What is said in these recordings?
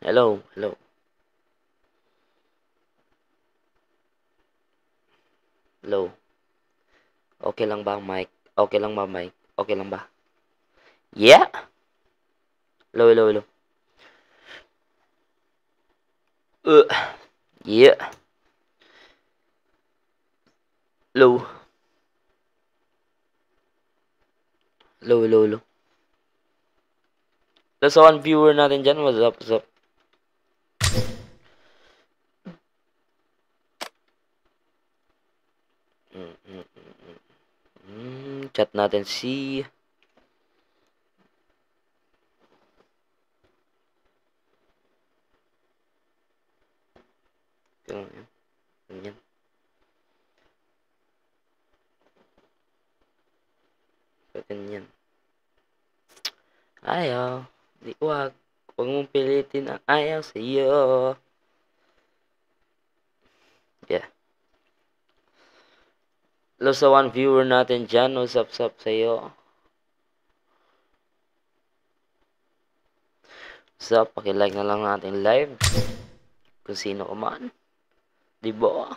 Hello, hello. Hello. Okay lang ba ang mic? Okay lang ba mic? Okay lang ba? Yeah? Hello, hello, hello. Uh, yeah. Hello. Hello, hello, hello. Nasa one viewer natin dyan. What's up, what's up? Chat natin si... Ganyan. Ganyan. Ayaw. Di wag. Huwag mong pilitin ang ayaw sa iyo. Yeah. Hello sa one viewer natin dyan. What's up sa iyo? What's up? Pakilike na lang natin live. Kung sino ka man. Diba?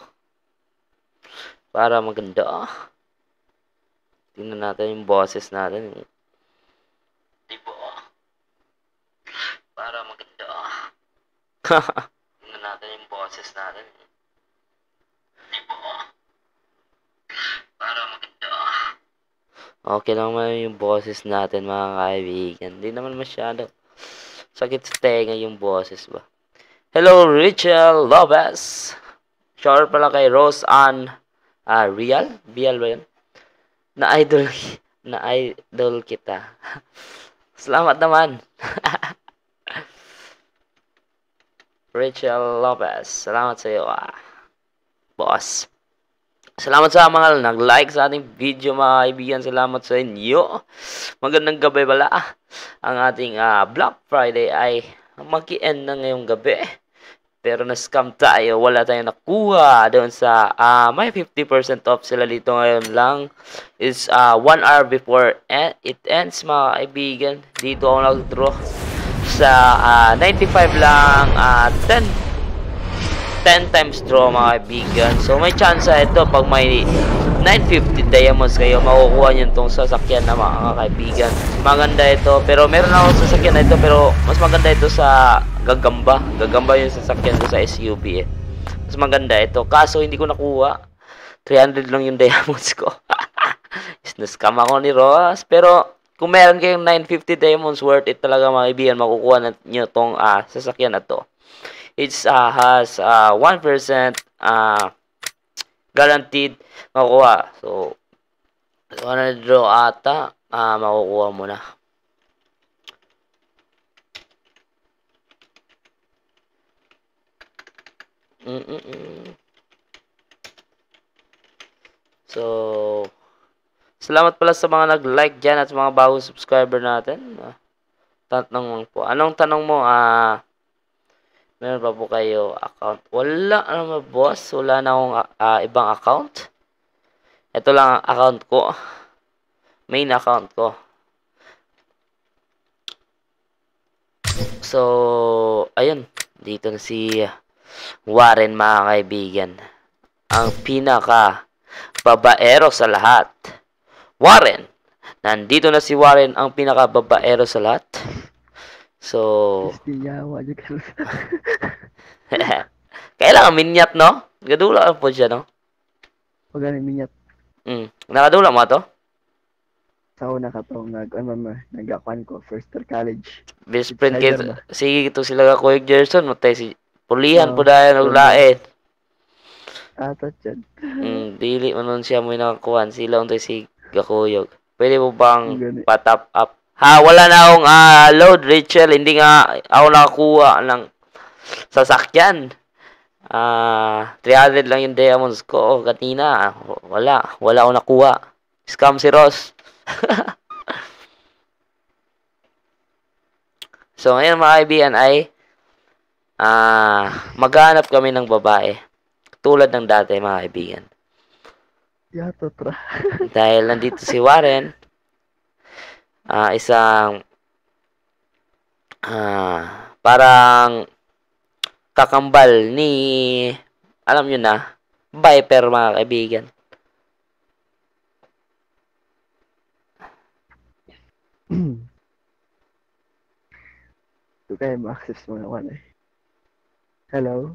Para maganda. Tingnan natin yung boses natin. Diba? Para maganda. Tingnan natin yung boses natin. Diba? Para maganda. Okay naman yung boses natin mga kaibigan. Hindi naman masyado sakit sa tenga yung boses ba. Hello Rachel Lopez. Shout pala kay Rose Ann Real? Bial ba yun? Na idol kita. Salamat naman. Rachel Lopez. Salamat sa iyo, boss. Salamat sa mga nag-like sa ating video mga kaibigan. Salamat sa inyo. Magandang gabi pala. Ang ating Black Friday ay mag-i-end na ngayong gabi. Pero na-scam tayo. Wala tayong nakuha doon sa may 50% off sila dito ngayon lang. It's 1 hour before it ends mga kaibigan. Dito ako nag-draw sa 95 lang 10 times draw mga kaibigan. So may chance ito pag may 950 diamonds kayo makukuha nyo itong sasakyan na mga kaibigan. Maganda ito pero meron ako sasakyan na ito pero mas maganda ito sa Gagamba. Gagamba yung sasakyan ko sa SUV Mas maganda ito kaso hindi ko nakuha. 300 lang yung diamonds ko. Na-scam ako ni Ross pero kung meron kayong 950 diamonds worth it talaga mga kaibigan makukuha nyo itong sasakyan na to. It has 1% guaranteed makukuha. So, 100 draw ata, makukuha mo na. So, salamat pala sa mga nag-like dyan at sa mga bagong subscriber natin. Tanong po. Anong tanong mo? Meron pa po kayo account? Wala naman boss. Wala na akong ibang account. Ito lang ang account ko. Main account ko. So, ayun. Dito na si Warren mga kaibigan. Ang pinaka babaero sa lahat. Warren. Nandito na si Warren ang pinaka babaero sa lahat. So, kailangan minyat, no? Gadula po siya, no? Pag minyat. Nakadula mo to? Sa una ka to, nag-akuan ko, first year college. Best friend kayo. Sige, ito sila ka Kuya Gerson. Matay si Pulihan po dahil naglain. Atot yan. Dili mo nun siya mo nakakuhan. Sila untay si Gakuyog. Pwede mo bang patap up? Wala na akong load, Rachel. Hindi nga ako nakakuha ng sasakyan. 300 lang yung diamonds ko. Kanina, wala akong nakuha. Scam si Ross. So, ngayon mga kaibigan ay maghanap kami ng babae. Tulad ng dati mga kaibigan. Yato tra. Dahil nandito si Warren. Isang parang kakambal ni, alam nyo na, Viper mga kaibigan. Ito kayo ma-access mo naman eh. Hello?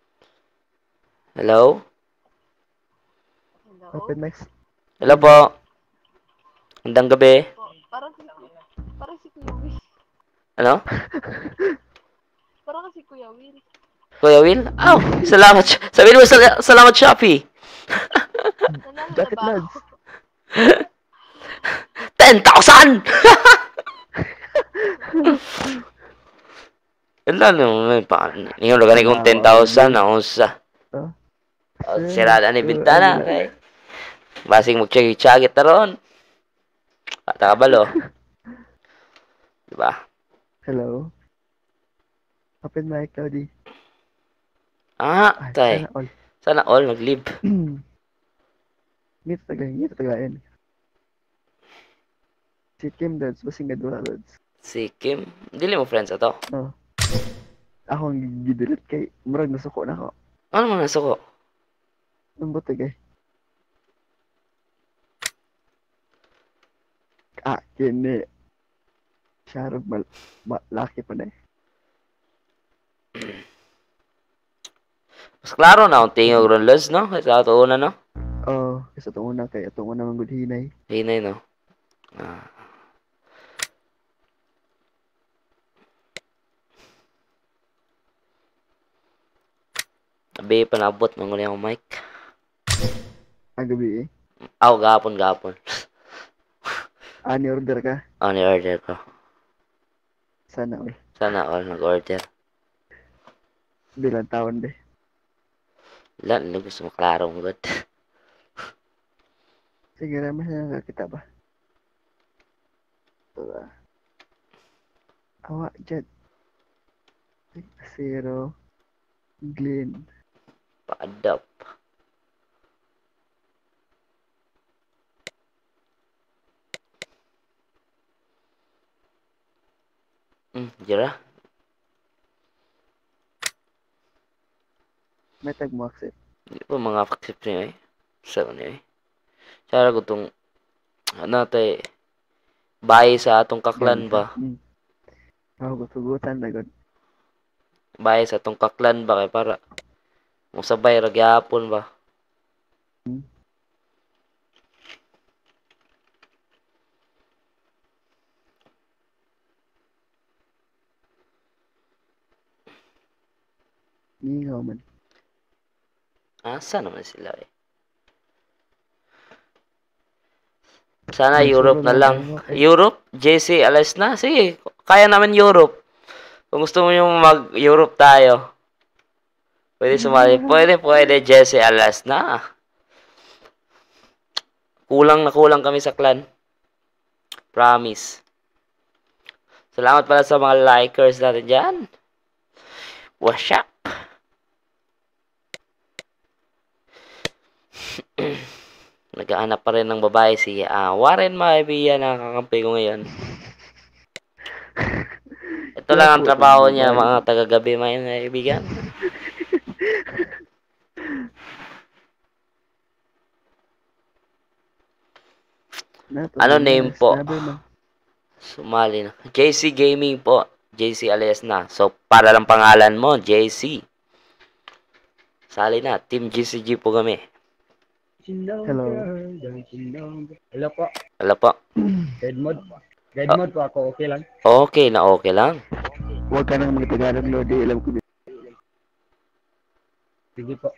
Hello? Hello? Open next. Hello po. Magandang gabi. Po, parang si Kuya Will. Ano? Parang si Kuya Will. Kuya Will? Oh, salamat. Sabihin mo salamat Shopee. Nanalo na Jacket ba lads. ako? 10,000! Wala naman pa. Ngayon, lagani kong 10,000 na unsa. Oh. Sirada ni bintana. Okay. Basing magtsagi-tsagi taron. Kata kabalo. Diba? Hello? Open mic, Cody. Ah, tay. Sana all. Sana all nag-live. Ngito tagayin. Si Kim Dads, basing gadula Dads. Si Kim. Dili mo friends ato. Oh. Ako ang gidilit kay murag nasuko na ako. Ano man nasuko? Ang buti kay. Kini. Sharp laki pa na eh. Mas klaro na ang tingog ron los, no? Sa ato una, no? Oh, isa to una kay atong una manggod hinay. Hinay, no? Ah. Abi pa naabot ng ulit ang mic. Ang gabi eh. Aw, gapon. Ani order ka? Ano order ko? Sana all. Sana all nag-order. Bilang taon de. Wala, hindi gusto mo klarong good. Sige naman na kita ba? Ito Awa, Jet. 0. Glenn. Pa-adapt. Jira. May tag mo accept. Hindi pa mga accept niya eh. Sa niya eh. Sara ko itong, ano tayo, bahay sa atong kaklan ba? Ako gutugutan na gud. Bahay sa atong kaklan ba? Kaya para, musabay, ragyapon ba? Ningaw man. Asa naman sila eh. Sana May Europe sulo na na lang. tayo, okay? Europe? JC, alas na. Sige, kaya naman Europe. Kung gusto mo yung mag-Europe tayo. Pwede sumali. Pwede. JC, alas na. Kulang na kulang kami sa clan. Promise. Salamat pala sa mga likers natin dyan. What's up? Naghahanap pa rin ng babae si Warren Maibia na kakampi ko ngayon. Ito lang ang trabaho niya mga taga-gabi mga kaibigan. Ano name po? Sumali na. JC Gaming po. JC alias na. So, para lang pangalan mo, JC. Sali na. Team GCG po kami. Hello. Hello po. Wala po. Guide mode po ako. Okay lang. Okay lang. Huwag ka nang magtagalog, Lodi. Alam ko. Sige po.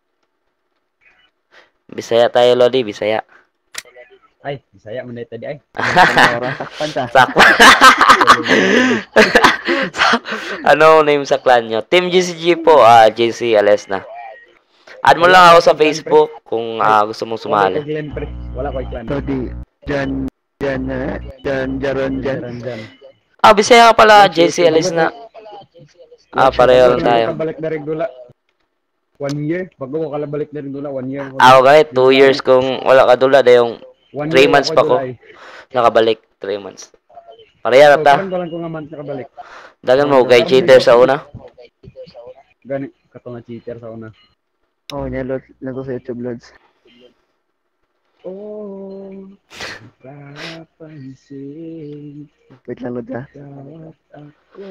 Bisaya tayo, Lodi. Bisaya. Ay, Bisaya mo na tadi ay. Sakpan ta. Sakpan. Ano name sa clan nyo? Team GCG po. JC alias na. Add mo lang ako sa Facebook kung gusto mong sumali. Wala ko clan. Lodi. Jan. Jaron. Bisaya ka pala. JC alias na. Pareho lang tayo. Balik na rin dula. 1 year. Bago ko kalabalik na rin dula. 1 year. Kahit 2 years kung wala ka dula. Dayong 3 months pa ko. Nakabalik. 3 months. Pareha na ta. Parang ko nga months nakabalik. Dagan mo kay cheater sa una. Gani, kato nga cheater sa una. Oh, niya, Lods. Nato sa YouTube, Lods. Oh, papansin, Wait lang, Lods, ha? bawat ako.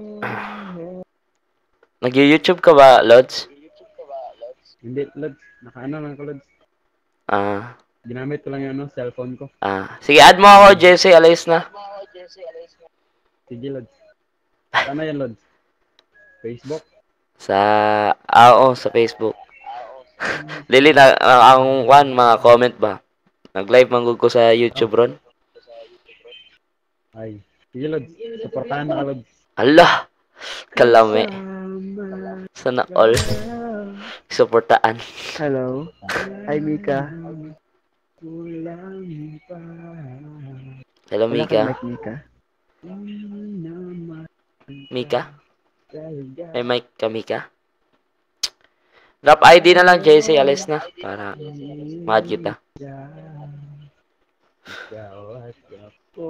Nag-YouTube ka ba, Lods? Hindi, Lods. Nakaano lang ko, Lods. Ah, Ginamit ko lang yung ano, cellphone ko. sige, add mo ako, Jesse, alis na. Sige, Lods. Saan na yan, Lods? Facebook? Sa, oo, sa Facebook. Dili na, ang one, mga comment ba? Nag-live manggug ko sa YouTube, ron. Ay. Sige, Lods. Supportahan na ka, Lods. Allah, kalami. Sana all. Suportaan. Hello. Hi, Mika. Kulang pa. Hello, Wala kang Mika. mic, Mika. Mika? May mic ka, Mika? Drop ID na lang, Jesse, alis na. Para mahad kita. Ikaw at ako.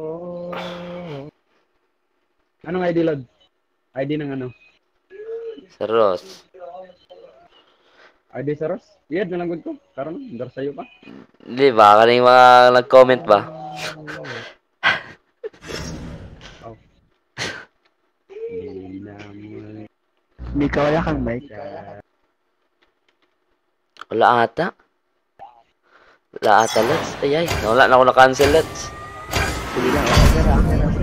Anong ID, Lod? ID ng ano? Sa Ross. ID sa Ross? Iyad na lang gud ko. Karon, dar sayo pa. Di ba? Kaning mga nag-comment ba? Oh. Hindi na mo Mika, wala kang mic. Wala ata. Wala ata, Let's. Ayay. Wala na ako na-cancel, Let's. Sige lang, okay na.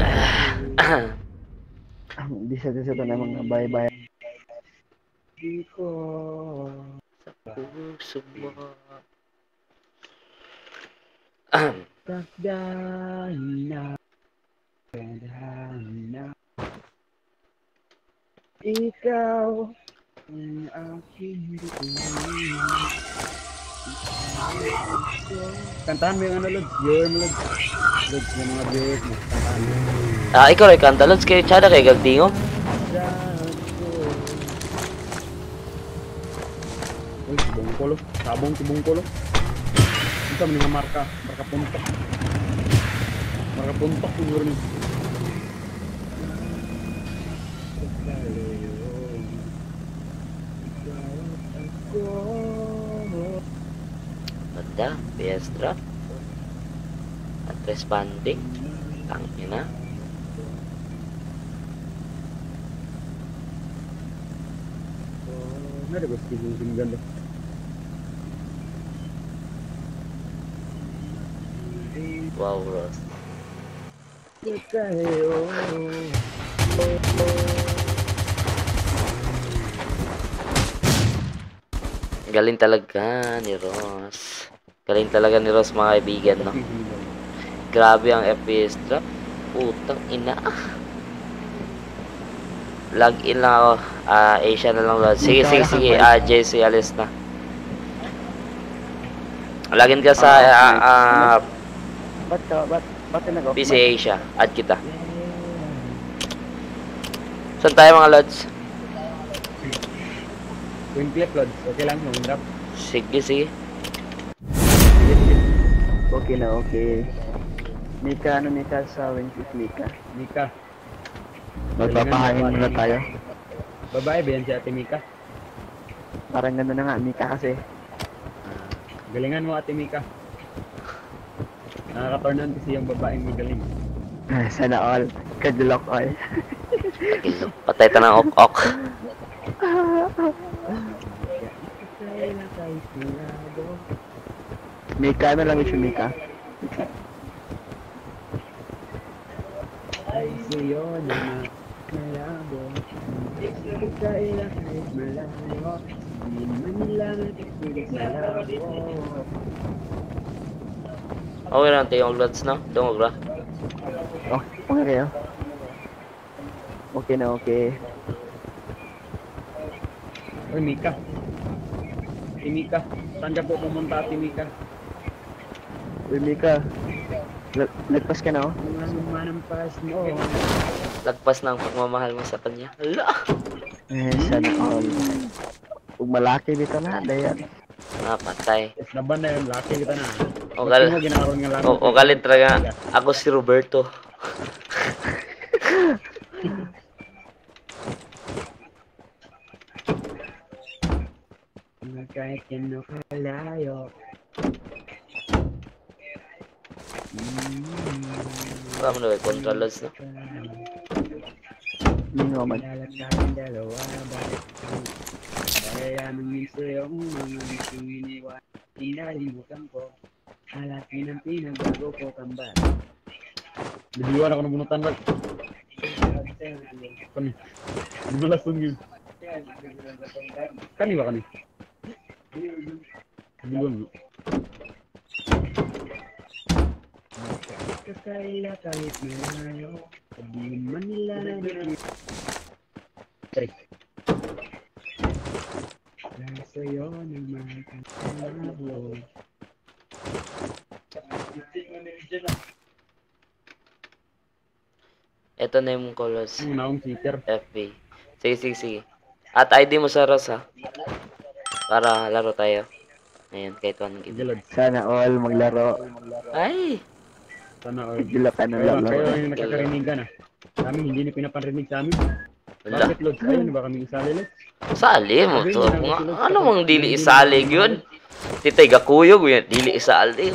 Bisa ito na mga bye-bye. Di ko. Puso mo. Takdana. Tadhana. Ikaw ang aking bituin. Kantahan mo yung ano, Lods? Viewer mo, Lods. Lods, yung mga viewers mo. Kantahan mo. Ikaw rin kanta, Let's. Kaya tsada kay Gagdingo. Uy, tubong ko, lo. Sabong tubong ko, lo. Ito, mga marka. Marka puntok. Marka puntok, siguro niyo. Ganda. PS drop. At responding. Tangina. Ada gue sing ganda. Wow, Ross. Galing talaga ni Ross. Galing talaga ni Ross, mga kaibigan, no? Grabe ang FPS drop. Putang ina. Log-in lang ako. Asia na lang, Lord. Sige. Jesse, alis na. Login ka sa Ba't nag-off PC Asia. Add kita. Saan tayo, mga Lods? Wing clip, Lods. Okay lang, wing drop. Sige. Okay na, okay. Mika sa Winfrey, Mika. Mika. Magpapahangin muna tayo. Babae ba yan si Ate Mika? Parang gano'n na nga, Mika kasi. Galingan mo, Ate Mika. Nakaka-turn on kasi yung babaeng magaling. Sana all. Kadulok all. Patay ta ng ok-ok. Mika, ano lang ito, Mika? Ay sa'yo na malabo. Kaya kahit malayo. Di man lang malabo. Okay lang tayo yung Lods, no? Dungog ra. Oh, okay kayo? Okay na, okay. Uy, Mika. Ate Mika. Saan ka po pumunta, Ate Mika? Uy, Mika. Nagpas ka na, oh? Manampas mo. Lagpas ng pagmamahal mo sa kanya. Hala! Sana all. Kung malaki dito na, dayan. Patay. Laban na yun, laki kita na. O Ba't mo ginaroon nga lang? galit talaga. Ako si Roberto. Kahit yan kalayo. Wala mo na may controllers na. Mingo man. Lalat tayong dalawa, bakit dahil lamang sa iyong mga misong iniwan. Pinalimutan ko, halakin ang pinagbago ko kamba. Naliwan ako ng bunutan lang. Kani, di mo lasong yun. Kani ba kani? Naliwan mo. Kakaila kahit malayo, sabihin man nila na dito. Trick. Dahil sa'yo ng mga kanabo. Ito na yung colors. Ang naong cheater. FB. Sige. At ID mo sa Ross ha. Para laro tayo. Ayan, kahit anong game. Gilad. Sana all maglaro. Ay! Sana all. Gila ka na Kayo laro. yung nakakarinig ka na. Sa amin, hindi na pinaparinig sa amin. Wala. Bakit, Lord? Ayun, ba kami isali, Lord? Sali mo to. Ano mang dili isalig yun? Titay gakuyog yun. Dili isalig.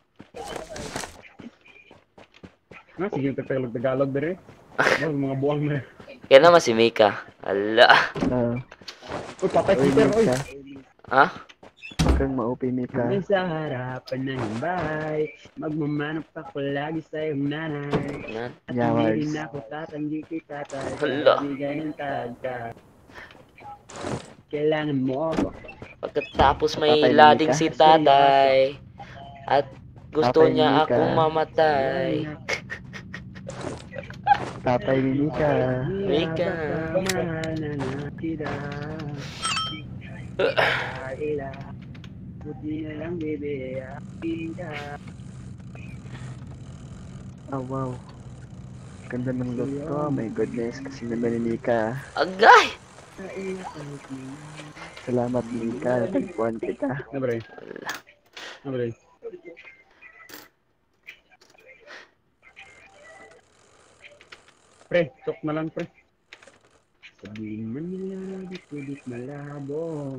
Nga, sige yung Tagalog dere. Mga buwang na. Kaya naman si Mika. Ala. Uy, patay Uy, cheater, uy. Mika. Ha? Huwag kang maupi, Mika. Kami sa harapan ng bahay, magmamanap ako lagi sa iyong nanay. Nan. At Yawars. hindi rin ako tatanggi kay tatay. Hala. Bigay ng tagka. Kailangan mo ako. Pagkatapos may Tatay ni lading Mika. si tatay. At gusto Tatay ni niya Mika. akong mamatay. Tatay ni Mika. Mika. Mahal na nakita. Kaila. Buti na lang, bebe. Akin ka. Oh, wow. Ganda ng look ko. My goodness. Kasi naman ni Mika. Agay! Kaila kahit na. Salamat, Mika. Nagpuan kita. Na, bre? Na, bre? Pre, sok na lang, pre. Sabihin man nila, di malabo.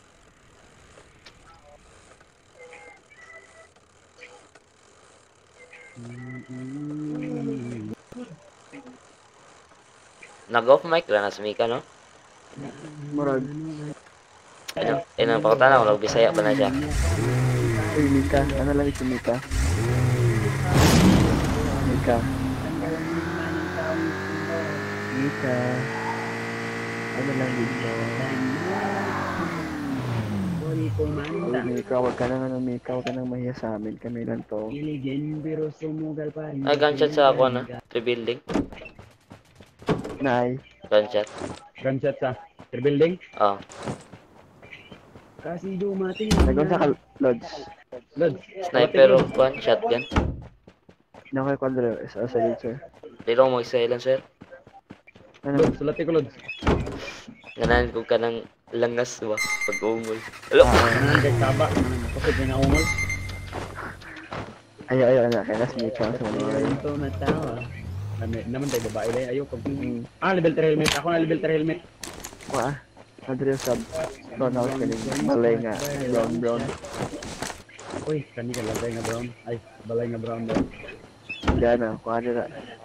Nag-off mic lang na si Mika, no? Murag. Ayun ang pakita na. Walang Bisaya pa na siya. Uy, Mika. Ano lang ito, Mika? Mika. Mika. Ano lang dito? Uy, Mika. Huwag ka nang Mika. Huwag ka nang mahiya sa amin. Kami lang to. Ay, gunshot sa ako na. 3 building. Nay. Gunshot. Gunshot sa building. Oh. Kasi dumating. Nagawin sa Lods. Lod. Sniper of one. Shotgun. Nakay Quadro. Sa sir. Di lang mag-silence, sir. Ano? Lod, sulati ko, Lod. Ganahan ko ka ng langas ba? Pag-ungol. Hello? Ano kay Kaba? Kapag may naungol. Ayaw na. Kaya nas Mika. Sa mga Ayun tumatawa. Naman tayo babae lang. Ayaw pag... level 3 helmet. Ako na level 3 helmet. Wah. Andrea sub. Brown house ka rin. Balay nga. Brown. Uy, kani ka labay nga brown. Ay, balay nga brown daw. Diyan na. Kuha na.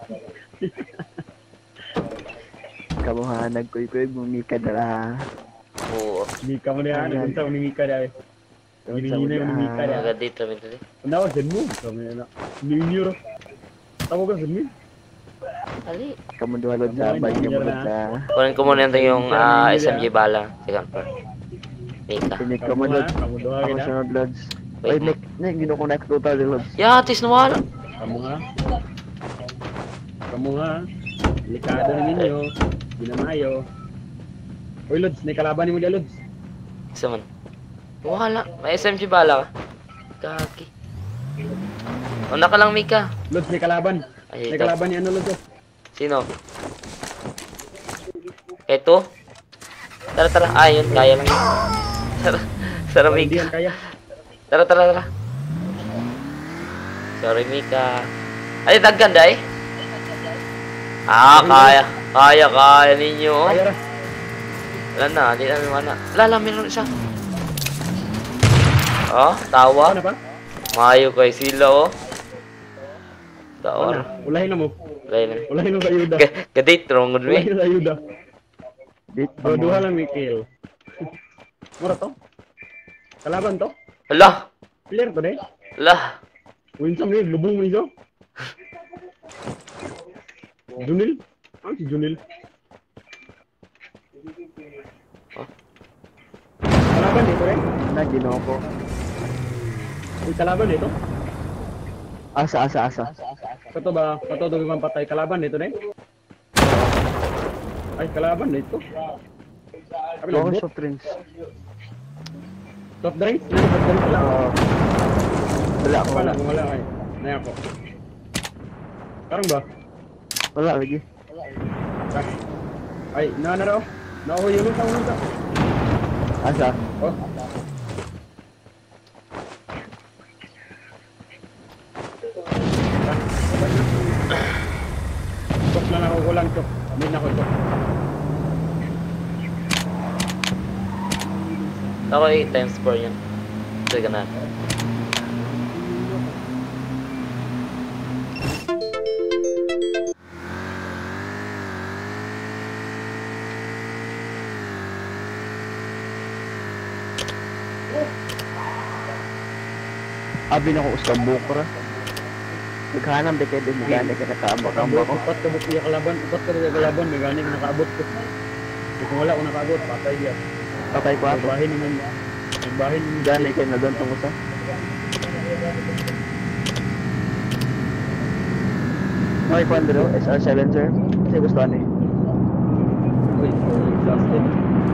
Kamuhanag ko Mika dala. Oo. Mika mo na yan. Nagpunta mo ni Mika dahil. Ginigina mo ni Mika dahil. Agad dito, dito. Nawag din mo. Kami na. Ninyo. Tawag ka sa min. Ali. Kamu dua lod sa bag niya mo sa. Kunin ko muna yung SMG bala. Second floor. Mika. Pinik ko mo lod. Kamu doha Ako kita. sunod lods. Ay, Wait. Nick, gino ko next total din lods. Yatis nawala. Kamu nga. Kamu nga. Delikado na ninyo. Ginamayo. Uy, Lods. May kalaban mo dyan, Lods. Isa man. Wala. May SMG bala ka. Kaki. Una ka lang, Mika. Lods, may kalaban. Ay, May ito. kalaban ni ano, Lods. Oh. Sino? Ito? Tara. Ayun, kaya lang. Tara, Hindi Mika. yan kaya. Tara. Sorry, Mika. Ay, dagganda eh. Kaya ninyo. Kaya ra. Wala na, di na naman na. Lala, meron isa. Oh, tawa. Ano pa? Mayo kay sila oh. Ano? Tawar. Ulahin na mo. Lain. Ulahin mo sa ayuda. Kadate wrong gud Ulahin mi. na sa ayuda. Date pa mo. Duha lang may kill. Mura to? Kalaban to? Hala. Clear to de? Hala. Winsam ni lubong mo iso. Junil? Ano si Junil? Oh. Kalaban dito rin? Na, ginawa ko. Uy, kalaban dito? Asa. Kato ba? Kato to bang patay kalaban dito rin? Ay, kalaban dito. Sabi lang, Okay, bot. soft drinks. Soft drinks? Soft drinks lang. Wala ako. Wala kay. Naya ko. Karang ba? Wala lagi. Ay, na raw. Nauho yun sa unta. Asa. Oh. Tok na ako kulang tok. Amin na ko tok. Ako 8 times 4 yan. Sige na. Abi na ko usab bukra. Naghanam de kay din gani ka nakaambak-ambak ko. Upat ka buti kalaban, may gani ka nakaabot ko. Kung wala ko nakaabot, patay diya. Patay ko ato. Bahin naman. Bahin naman. Gani kay na doon tungkol sa. Okay, Pandro, SR7 sir. Kasi gusto ni. Uy, last hit.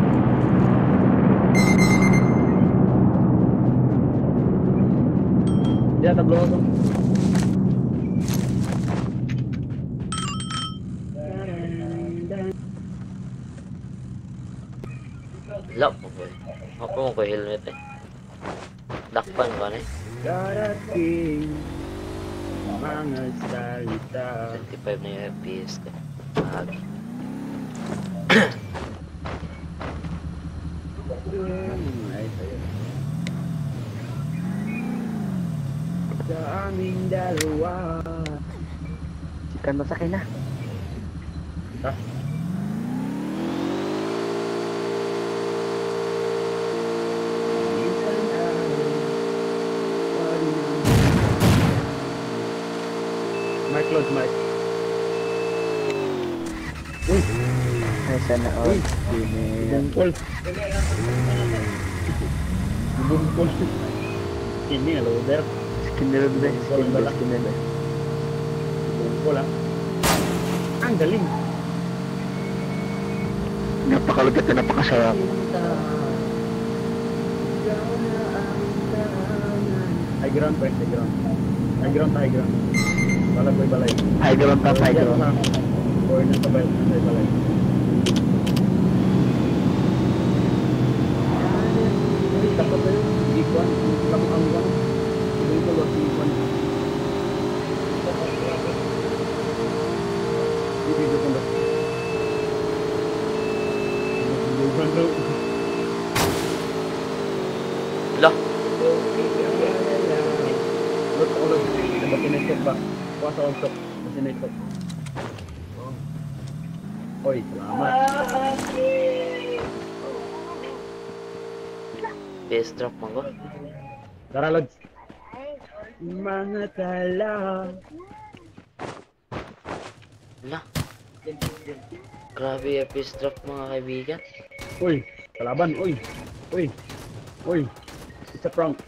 Dia tablo ko. Lap mo boy. Ako mo ko helmet eh. Dakpan ba na eh? Darating mga salita. 25 na yung FPS ko. Mahagi. Ay, sa'yo. Sa aming dalawa. Sikan mo sa akin na. Ah, Mike close, Mike. Uy, Ay, sana all. Uy. Sini. bungkol. Bungkol. Ini loader. Skinner be. Skinner. Bungkol ah. Ang galing. Napakalugat na napakasarap. High ground, pre. High ground. High ground, high ground. Balag ko'y balay. High ground top, high ground. Or nasa balay. Ay, tapos na yun. Ikuan. Tapos ang iwan. Ibig ko wag ikuan. Ibig ko kung bakit. Ibig ko Lah. Look, ulog. Nabasinestok ba? Kuha sa ulog. Basinestok. Oy, salamat. PS drop mo ko. Tara, Lods. Mga tala. Lah. Grabe FPS drop mga kaibigan. Uy, kalaban. Uy. Uy. Uy. It's a prank.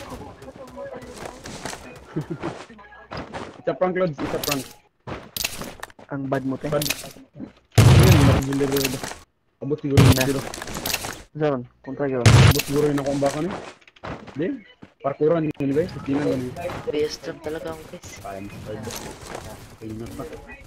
It's a prank, Lods. It's a prank. Ang bad mo, te. Bad. Ayun, nakagilid rin. Abot siguro yun Na. dito. Zaron, kontra yun. Abot siguro yun ako ang baka niya. Hindi. Parkuran yun, guys. Tingnan mo niya. FPS drop talaga ako guys. Kaya mo. Okay na pa.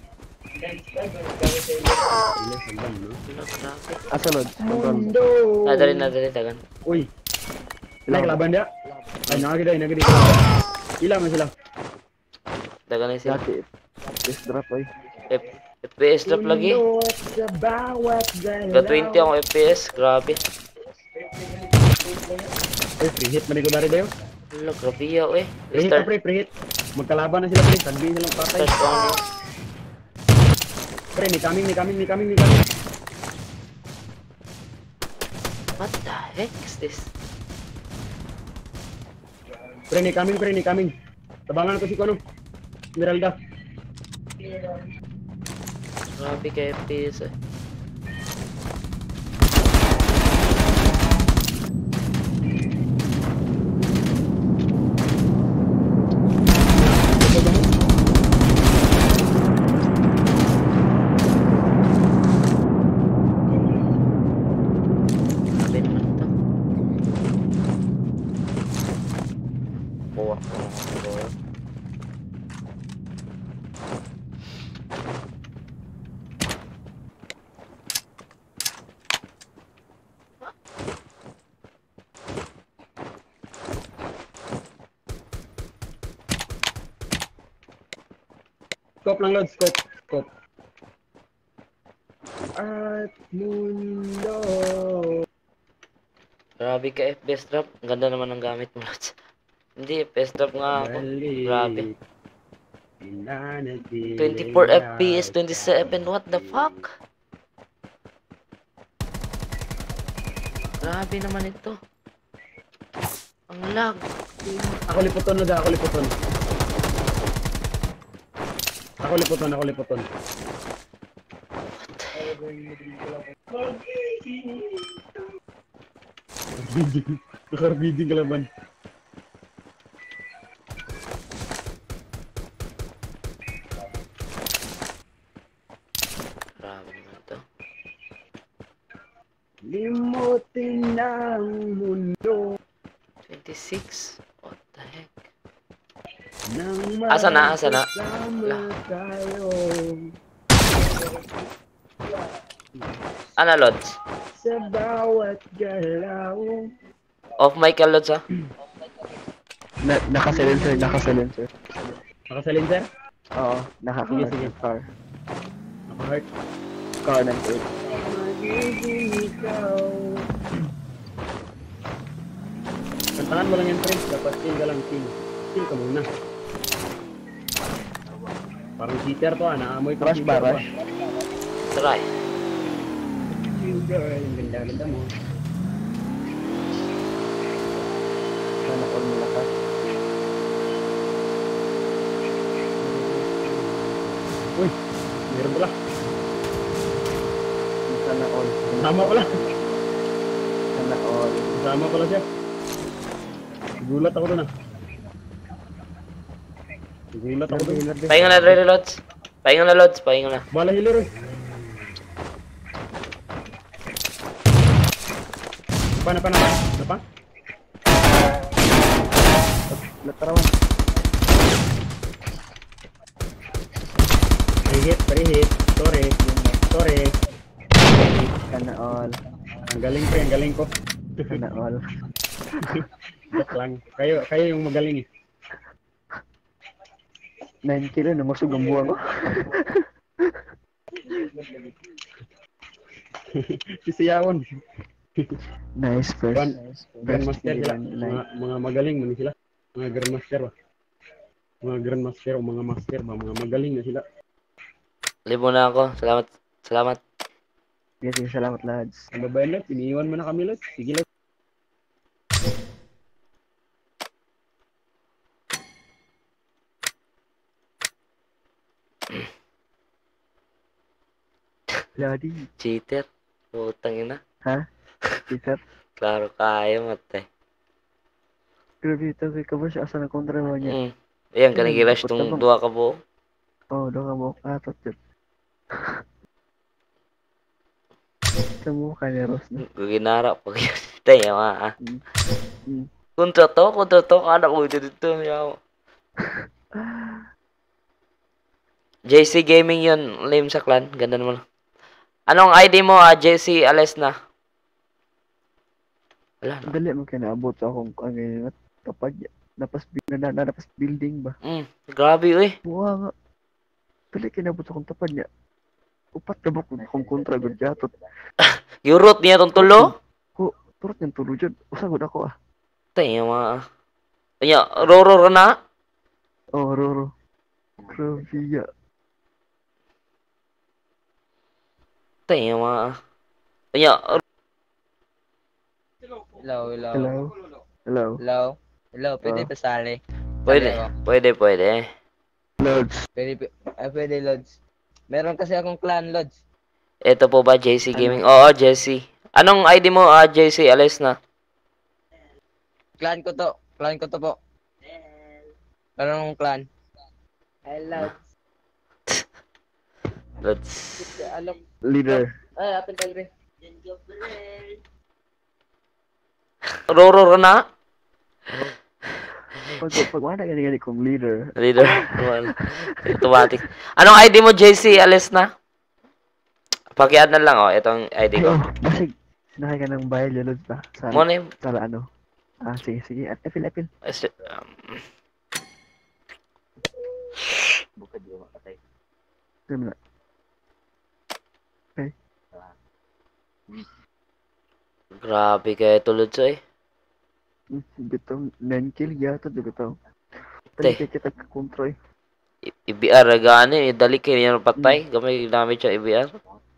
Ilan hanggang, no? Wala, grabe. Asa, Lod? Control. Nadali, dagan. Uy. Sila kalaban dia? Ay, nagagida. Ilan man sila? Dagan na sila. Dati, this drop, oy. FPS drop lagi. Sa bawat Ka 20 ako FPS, grabe. Uy, free hit man ko dari dayo. Wala, grabe yaw eh. Prehit na pre, prehit. Magkalaban na sila pre, tagbi nilang patay. Start only. Pre, may coming. What the heck is this? Pre, may coming. Tabangan ko si Kuno. Esmeralda. Grabe ka FPS eh. Grabe naman ito. Kuha ko. Scope lang, Lord. Scope. At mundo. Grabe ka FPS drop. Ang ganda naman ng gamit mo. Hindi, FPS drop nga ako. Grabe. 24 FPS, 27. What the fuck? Grabe naman ito. Ang lag. Ako liputon. Nakarbiding kalaban. Grabe naman ito. Limutin ng mundo 26. What the heck? nang Asa na? magkasama tayo Ano, Lods? sa bawat galaw. Off mic ka, Lods, ha? Naka-silencer. Nakasalinser? Oo, Sige. car. Naka-heart. Car ng 8. Magiging ikaw. Kantahan mo lang yan, friends. Dapat chill ka lang, chill. Chill ka muna. Parang cheater to, naamoy pa Rush ba, cheater rush? Try. Chill girl, ang ganda-ganda mo. Sana all malakas. Uy, meron pala. Sana all. Sama pala. Sana all. Sama pala siya. Gulat ako dun ah. Gulat ako dun. Pahinga na, Dre, Lods. Pahinga na. Bala healer eh. Apa? Apa? Latarawan. Pre-hit. Sorry. Sana all. Ang galing ko. Sana all. Joke lang. Kayo yung magaling eh. 9 kilo na masug ang buwan ko. Sisiyawon. Nice first. Grandmaster sila. Nice. Mga magaling man sila. Mga grandmaster ba. Mga grandmaster o mga master ba. Mga magaling na sila. Libo na ako. Salamat. Sige, salamat lads. Ang babayan lads, iniiwan mo na kami lads. Sige lads. Ladi. Cheater. Putang ina. Ha? Peter? Klaro kayo, mate. Grabe ito kay Kabash. Asa na kontra mo niya? Ayan, kanigilash tong duha ka buo. Oh, doon ka mo. Atot yun. Sa mukha ni Ross na. Guginara pag yun. Tayo, ha. Mm. Kontra to. Anak ko dito. Yaw. JC Gaming yun. Lame sa clan. Ganda naman. Anong ID mo, JC Alesna? Wala na. Dali mo kayo naabot sa akong kapag napas building ba? Grabe, uy. Buwa nga. Dali kayo naabot sa akong tapad niya. Upat ka ba kung kontra gud jatot? Yurot niya tong tulo? Turot niyang tulo dyan. Usagod ako ah. Tayo, mga. Anya, Roro na. Oh, Roro. Krovia. Tayo mga. Anya, Hello, hello. Hello. Hello. Hello. Hello, pwede Oh. pa sali? pwede. Sali ako. Pwede. Loads. Pwede, Lods. Meron kasi akong clan, Lods. Ito po ba, JC Gaming? Ano? Oo, JC. Anong ID mo, JC? Alis na. Clan ko to po. Meron akong clan. Hey, Lods. Let's... Alok. Leader. Ay, apin talbe. Roro na. Pag wala ganyan kong leader. Leader. Well, automatic. Anong ID mo, JC? Alis na. Pag-i-add na lang, oh. Itong ID Ay, ko. oh. Basig. Sinakay ka ng bayad, Loads ba? Sa, Mo na yung... sa ano? Ah, sige. Epil. Bukad yung makatay. Sige mo na. Grabe kayo tulad sa eh. Bitong 9 kill yata dito. Te. Tali kita kontroy. IBR, gani. Dali kayo yung patay. Gamay ginamit siya IBR.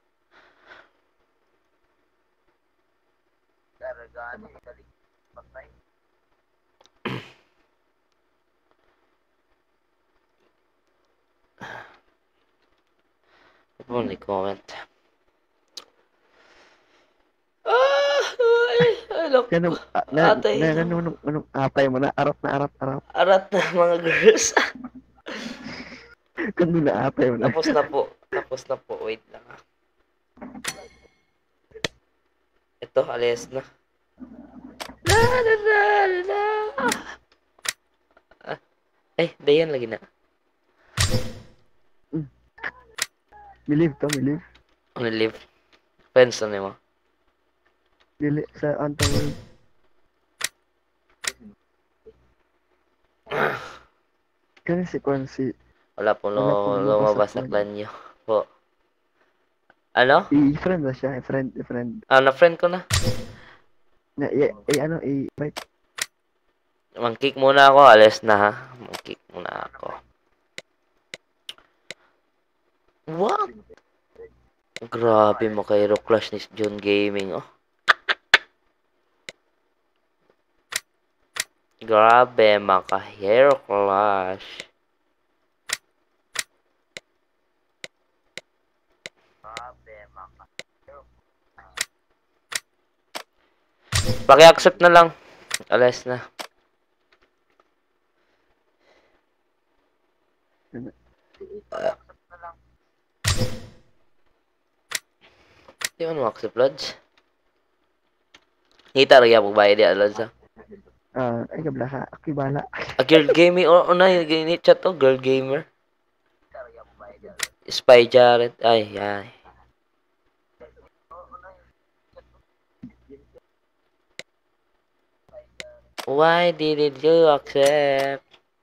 Ano ni comment? Ay, look. Yan Ate, anong apay mo na arap. arat na mga girls. Kano na apay mo na. Tapos na po. Wait lang. Ito, alis na. La. Dayan lagi na. Miliv. Ano live? Friends na mo. Dili sa antong world. Si Wala po Wala pong lumabas lumabas sa sa clan nyo. Po. Ano? i-friend na siya, i-friend. Na-friend ko na. I-invite. Mang-kick muna ako. Alis na ha. Mang-kick muna ako. What? Grabe mo kay Clash ni John Gaming, oh. Grabe, maka-Hero Clash. Paki-accept na lang. Alas na. Di mo accept, Lods? Hita rin yung pagbayad niya, Lods, ha? Ay kabla ka, ako bala. Girl gaming, o na, yung chat to, girl gamer. Spy Jared, ay. Why did you accept?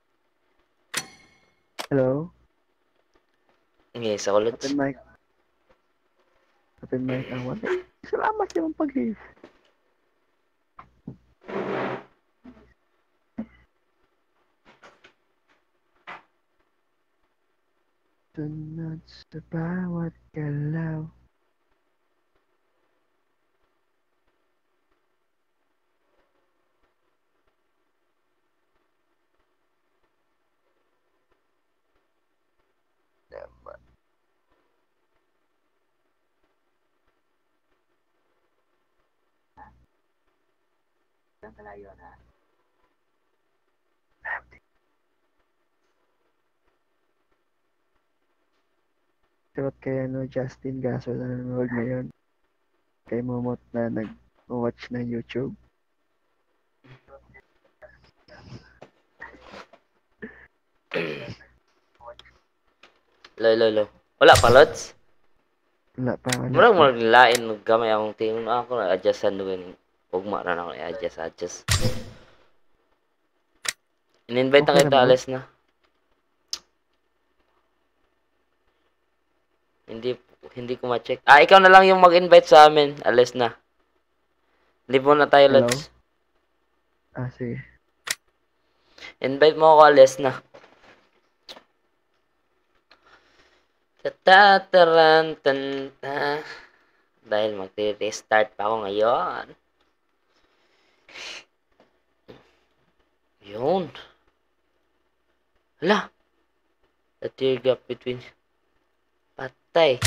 Hello? Yes, ako, Lods. Open mic, awan. Salamat yung pag-give. Sunod sa bawat galaw. Shoutout kay Justin Gaso na nanonood ngayon. Kay Momot na nag-watch ng YouTube. Lo. Wala pa, Lods? Wala pa. Murang maglain, gamay akong tingin ako na-adjustan doon. Ugma na ako i-adjust. In-invite na Okay kita, na ba? alas na. Hindi ko ma-check. Ikaw na lang yung mag-invite sa amin. Alas na. Leave mo na tayo, Hello? Lods. Sige. Invite mo ako, alis na. Tatarantanta. Dahil magre-restart pa ako ngayon. Yun. Hala. The tear gap between... Patay.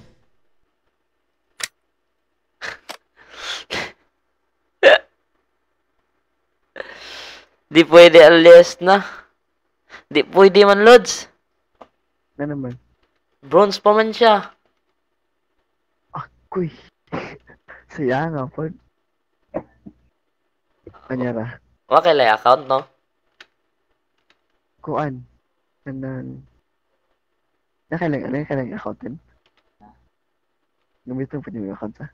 Di pwede alis na. Di pwede man, Lods. Na naman. Bronze pa man siya. Kuy. Saya nga po. Kanyara. Okay lang account, no? Kuan. Kanan. Nakailang account din. Gamitin po yung account sa.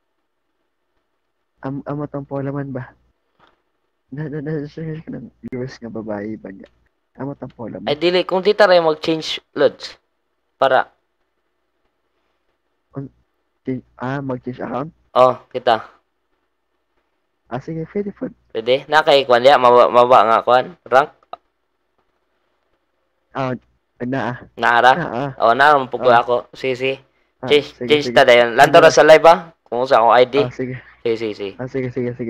Amo tong polaman ba? Na-share ka ng viewers nga babae ba niya? Amo tong polaman. Ay, dili. Kung di tayo mag-change, Lods. Para. Mag-change account? Oh, kita. Sige, pwede po. Pwede? Nakay-kwan liya. Maba nga kwan. Rank. Naara? Oh, naara po ako. Sige. Change ta dayon. Lanto ra sa live ba? Kung sa akong ID. Sige. Sige. Sige.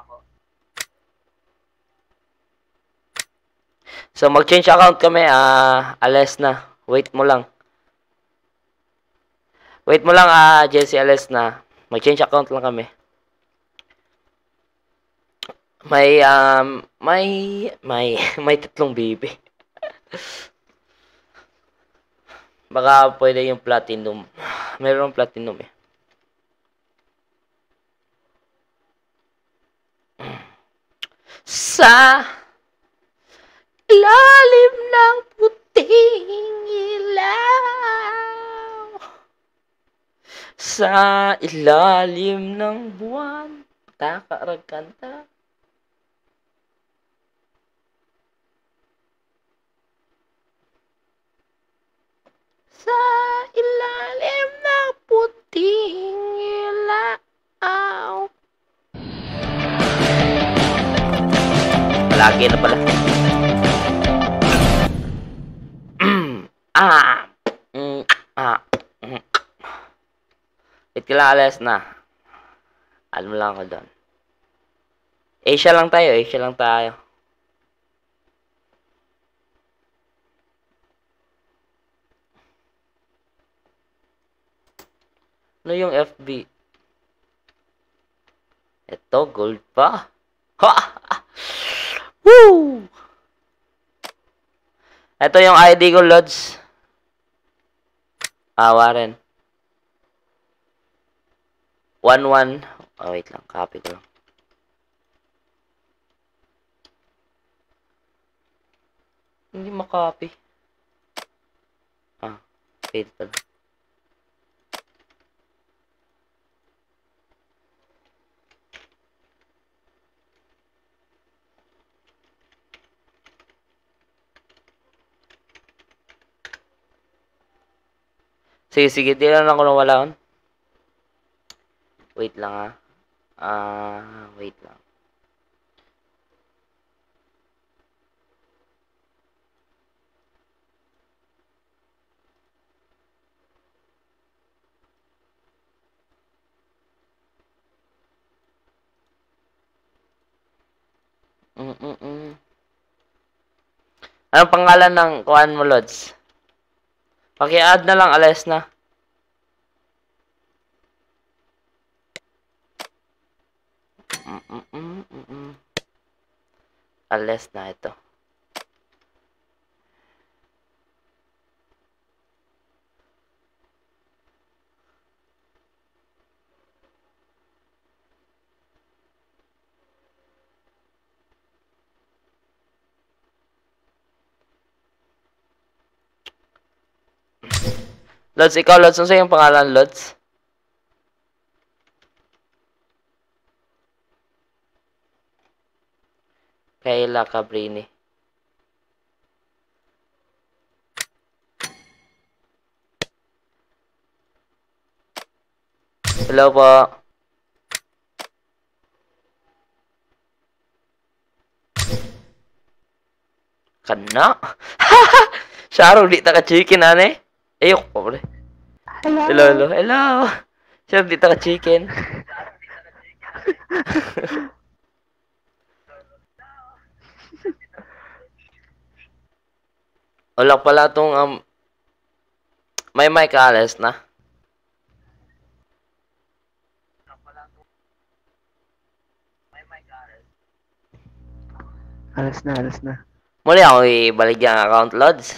So, mag-change account kami. Alas na. Wait mo lang, Jesse, alas na. Mag-change account lang kami. May tatlong baby. Baka pwede yung platinum. Meron platinum eh. Sa ilalim ng puting ilaw, sa ilalim ng buwan, takaragkanta. Sa ilalim ng puting ilaw. Palagi na pala. Wait ka lang, alas na. Alam mo lang ako doon. Asia lang tayo. Ano yung FB? Ito, gold pa. Ha! Woo! Ito yung ID ko, Lods. Warren. 11. Oh, wait lang. Copy ko lang. Hindi makopy. Paid pala. Sige, di lang ako nawala. Wait lang wait lang. Anong pangalan ng kuhaan mo, Lods? Paki-add na lang, alas na. Alas na ito. Lods, ikaw, Lods. Ano sa'yo yung pangalan, Lods? Kayla Cabrini. Hello po. Kana? Sharon, di ta ka chicken, ane? Ayok pa, pre. Hello. Sharon, di ta ka chicken. Wala pala tong, may mic alas na. Alas na. Muli ako ibalik yung account, Lods.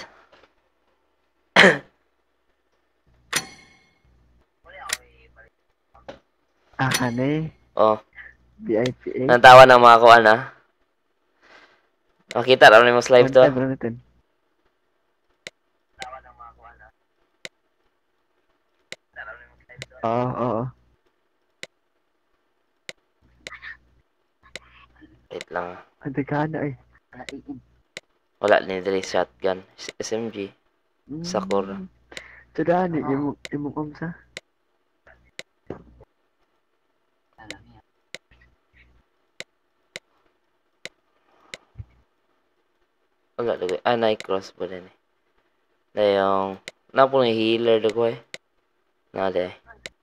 Ka na eh. Oh, VIP 8. natawa na mga kuan, ha? Makita, ano yung mas live to? Ever natin. Oo. Wait lang. Ante ka na eh. Wala ni diri shotgun. SMG. Sakura. Tudani, imong umsa. Wala dito. Night cross ba din eh. Dayong, na po yung healer dito eh. Nade.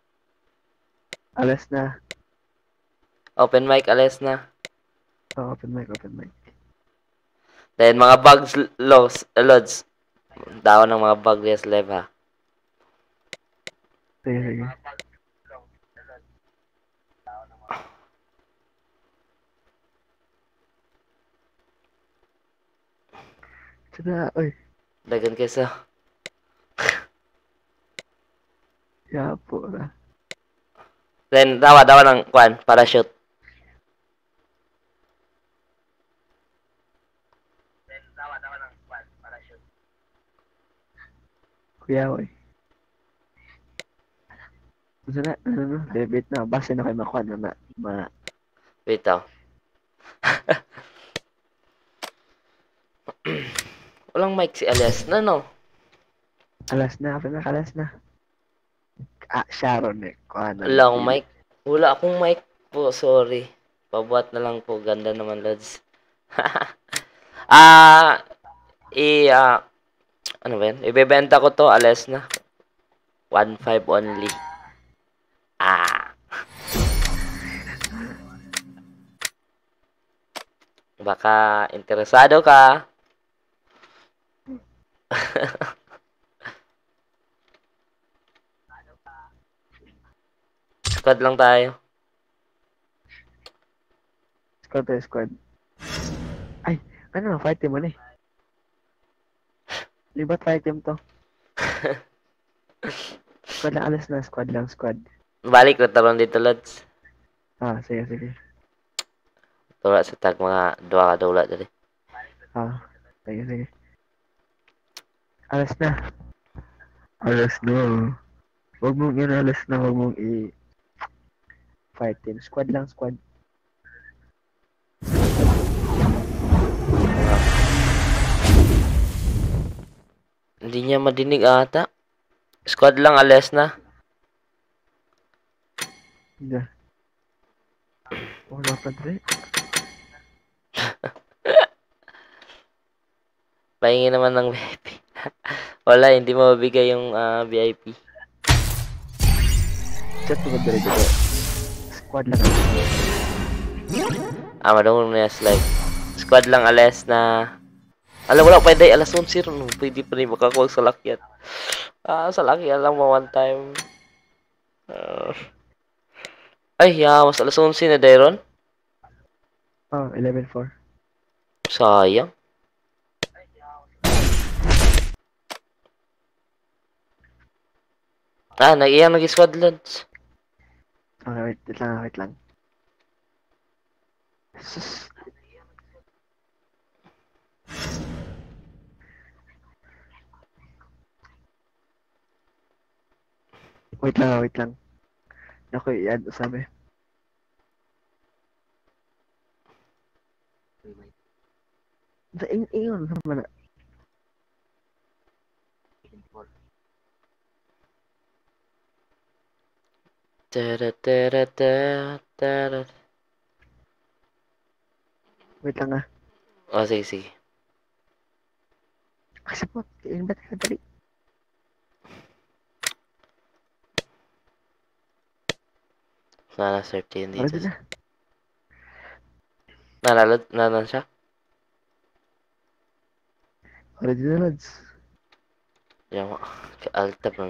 Alas na. Open mic, alas na. Oh, open mic. Then mga bugs, lods. Daw ng mga bug yes live ha. Sige. Sada, oy. Dagan kesa. Yapo na. Then dawa ng kwan, parachute. Kuya, oy. Sada, debit na. Basta na kayo makuha na Wait oh. Walang mic si alias na no. Alas na. Sharon eh. Kuha na. Walang mic. Wala akong mic po, sorry. Pabuhat na lang po, ganda naman lods. Ano ba yan? Ibebenta ko to, alas na. 1.5 only. Baka interesado ka. Squad lang tayo. Squad. Ay, ano, fight team mo na eh. Libat fight team to. Squad lang, alas na. Squad. Balik ko taron dito, Lods. Sige. Tulad sa tag mga dua ka dula dali. Sige. Alas na. Huwag mong inalas na, huwag mong fight team. Squad lang. Hindi niya madinig ata. Squad lang, alas na. Hindi. Wala pa dre. Pahingi naman ng VIP. Wala, hindi mo mabigay yung VIP. Chat mo dre dito. Squad lang. Madungon na yung live. Squad lang, alas na. Wala pwede, alas 11. No, pwede pa rin makakuha sa lakyat. Sa lakyat lang mo one time. Mas alas 11 na, Dairon. 11-4. Sayang. Nag-iyan nag-squad lods. Wait lang. Sus. Wait lang. Ako, i-add sabi. Ingon naman na. Wait lang ah. Sige. Kasipot, invite ka dali. Sana search yun Para dito. din na. Nanan siya? Para din na, Lods. Yan mo. Alt-tab mo.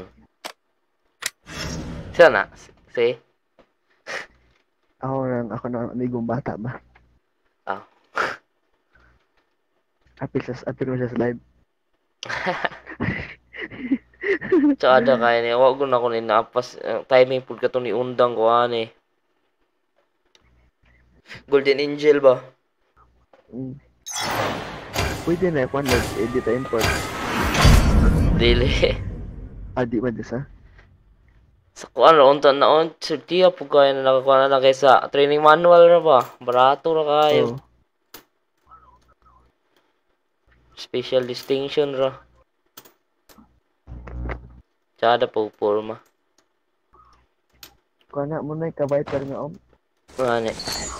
Siya na? Si? Ako na amigong bata ba? Ah. Apil mo siya sa live. Tsaka ada kaya niya. Wag ko na ko ninapas. Timing po ka to ni undang ko ani. Golden Angel ba? Mm. Pwede na ako Lods, edit import. Dili. Di ba disa? Sa kuan ron ta naon sertiya po kaya na nakakuha na kaysa training manual ra ba? Barato ra kayo. Oo. Special distinction ra. Tsada po forma. Kung anak mo na ka-vital nga Ano?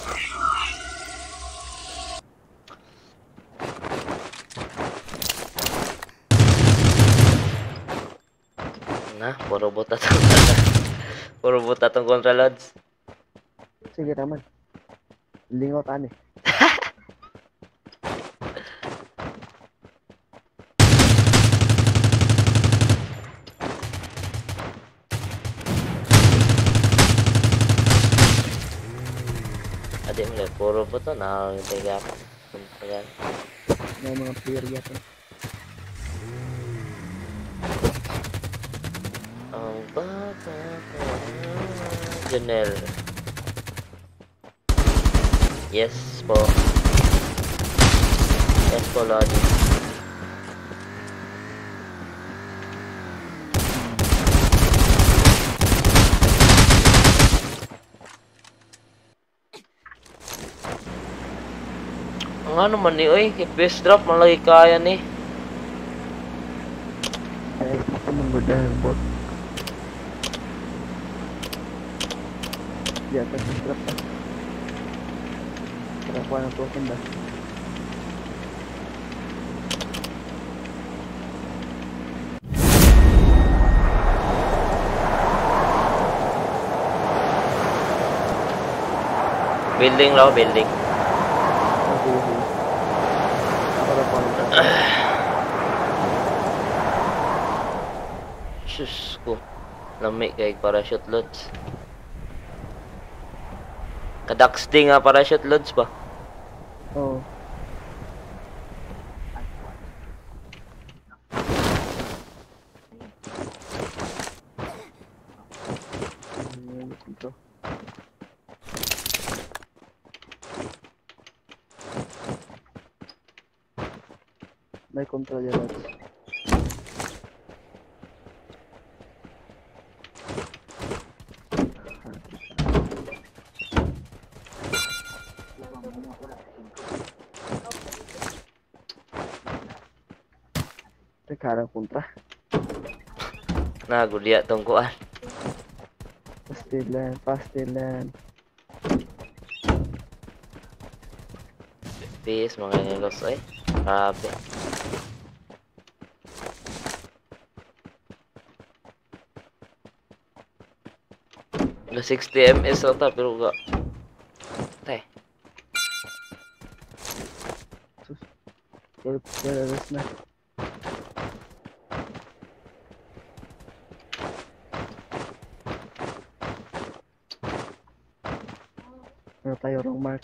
Na, puro buta tong puro buta tong Contra Lods. Sige naman. Lingot ani. Adi mo puro buta na tega. Ayan. May mga player yata. Ang bata pa. Janelle. Yes po. Yes po, Lodi. Ang ano man ni, oy, FPS drop, malaki kaya ni. Ay, ako manggodahan bot. Yata sa trap pa. Trap pa na token ba? Building raw, building. Okay. Ako na pa nito. Sus ko. Lami kay parachute loads. Kadaxdi nga parachute loads ba? Oo. Ito. May control yan natin. Sekarang kontra. Nagudya tong kuan. Pastilan. Peace mga nilos ay. Grabe. Na 60 ms lang ta pero ga. Tay. Terus na. Ano tayo wrong mark?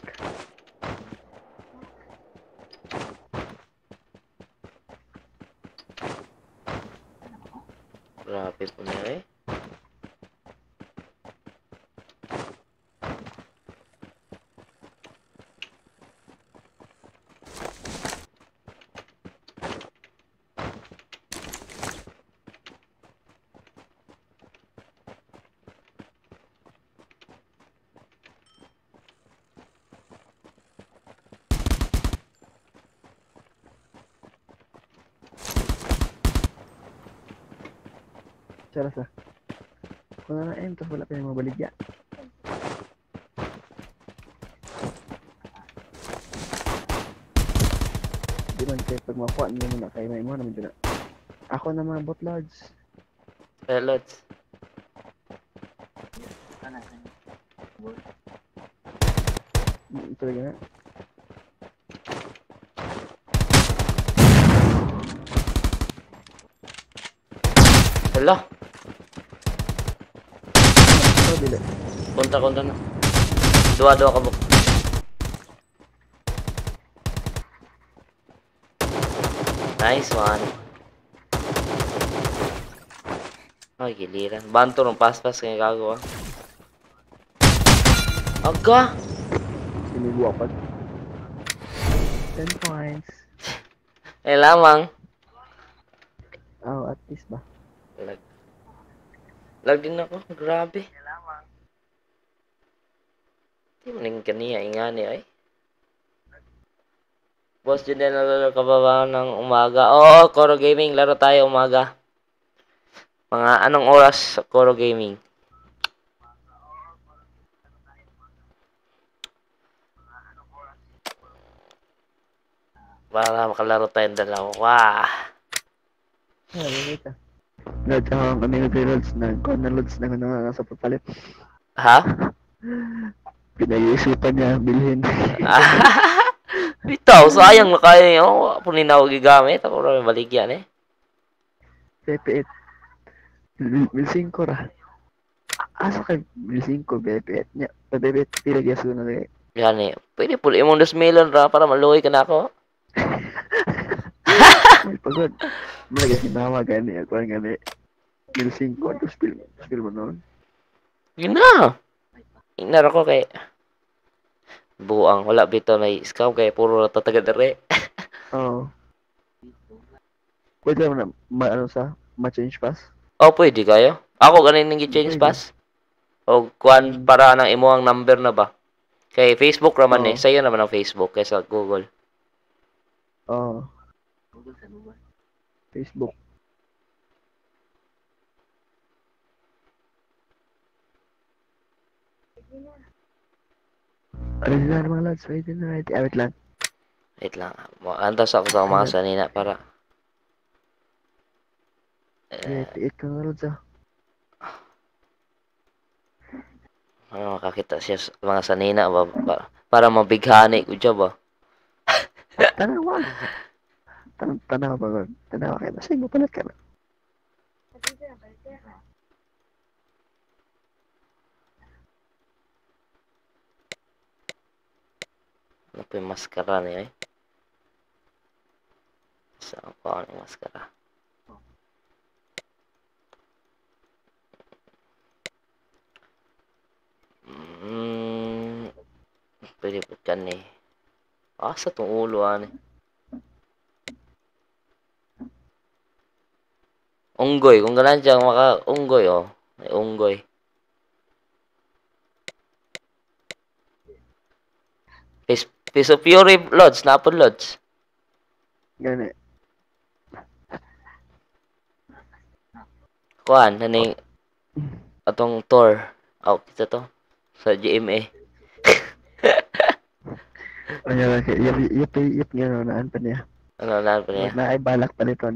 Grabe po niya eh. Charot lah. Kung na na-aim, tapos wala pa yung mabaligya. Di man kay pag makuha niyo muna kay may mo naman dyan. Ako na mga bot lods. Lods. Ito lagi na. Hello. Ito dili. Kontra na. Dua ka buk. Nice one. Ay, giliran. Banto ng paspas kaya gagawa. Aga! Sinibuwa pa. 10 points. Eh, lamang. Oh, at least ba? Lag din ako. Grabe. Di mo nang kaniya. Ingani ay. Boss, dyan din nalala kababa ng umaga. Oo, Koro Gaming. Laro tayo umaga. Mga anong oras sa Koro Gaming? Para makalaro tayong dalawa. Wah! Ito. Lods, ako kami nag-loads na. Kung na-loads na nasa papalit. Ha? Pinag-iisipan niya, bilhin. Bitaw, sayang na kaya nyo. Punin na ako gigamit. Ako rin baligyan eh. BP8. 1,500 ra. Asa kay 1,500 BP8 niya. BP8 pilagyan sa na lagi. Yan eh. Pwede puli mong 2 million ra para maluhay ka na ako. May pagod. Malagay sinama gani. Ako ang gani. 1,500. Tapos spill mo noon. Yun na. Inar ako kay buang. Wala bito na scout kay puro tataga dere. Oo. Pwede mo na ano sa ma-change pass? Oh, pwede kayo. Ako ganin nang change pass. O kuan para nang imo ang number na ba? Kay Facebook raman eh. Sa'yo naman ang Facebook kaysa Google. Oo. Facebook. Ano sila mga lads? Wait na. Wait lang. Wait lang. Antas ako sa mga sanina para Wait ka nga lads ah. makakita siya sa mga sanina ba para mabighani ko dyan ba. Tanawa. Tanawa ba? Tanawa kayo. Masay mo palat ka na. Ano pa yung maskara niya eh? Saan pa ako ng maskara? Pwede po dyan eh. Asa tong ulo eh. Unggoy. Kung ganun dyan maka-unggoy oh. May unggoy. Piece of Fury Lods. Napon Lods. Gani. Kuhan. Naning atong tour. Oh, kita to. Sa GMA. Ano lang kayo. Yip nga naan pa niya. Ano na pa niya? Na ay balak pa nito.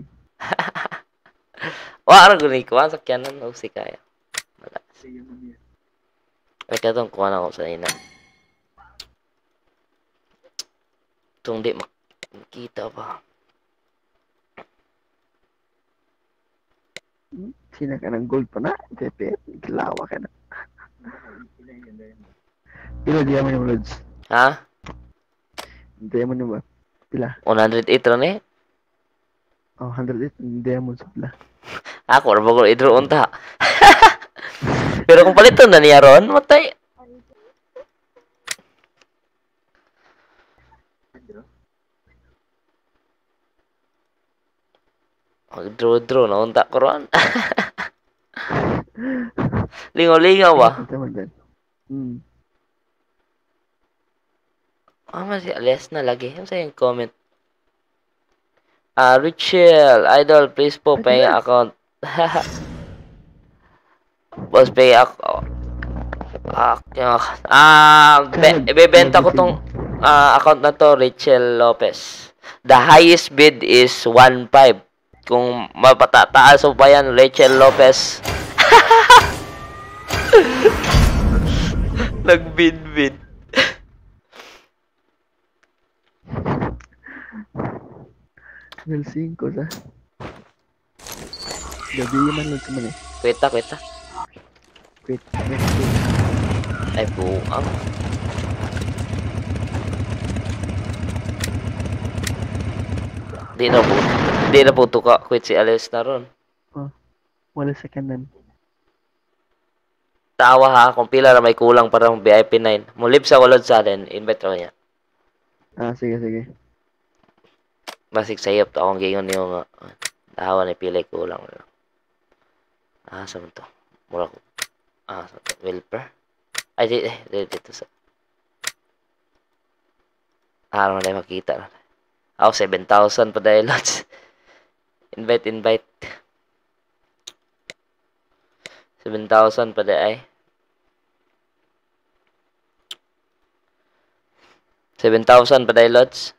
Wala ko ni kuhan. Sakyanan. O si kaya. Wala. Ay katong kuhan ako sa ina. Itong di makita pa. Sina ka ng gold pa na. Pepe. Gilawa ka na. Pila diya mo yung loads? Ha? Diya mo ba? Pila? 108 ron eh. Oh, 108. Diya mo sa pila. Ako, rin bago idro unta. Pero kung paliton na niya ron, matay. Draw na unta ko ron. Lingaw-lingaw ba? Masih alias na lagi. Ano sa yung comment? Richel, idol, please po, pay account. Boss, pay account. Ibebenta ko tong account na to, Richel Lopez. The highest bid is 1.5. Kung mapatataas mo pa yan, Rachel Lopez. Nagbid-bid. Mil 5 sa. Gabi man lang kuman eh. Kweta. Quit. Ay, buang. Di na po tuka. Quit si Alice na ron. Oh. Wala secondan. Tawa ha, kung pila na may kulang para ng VIP 9. Mulip sa walod sa atin, invite ko niya. Sige. Basig sayop to akong gingon niyo nga. Tawa na pila kulang. Saan to? Mura ko. Saan to? Wilper? Ay, dito sa. Ano na makita na. 7,000 pa dahil lots. Invite. 7,000 pa dahil. 7,000 pa dahil lots.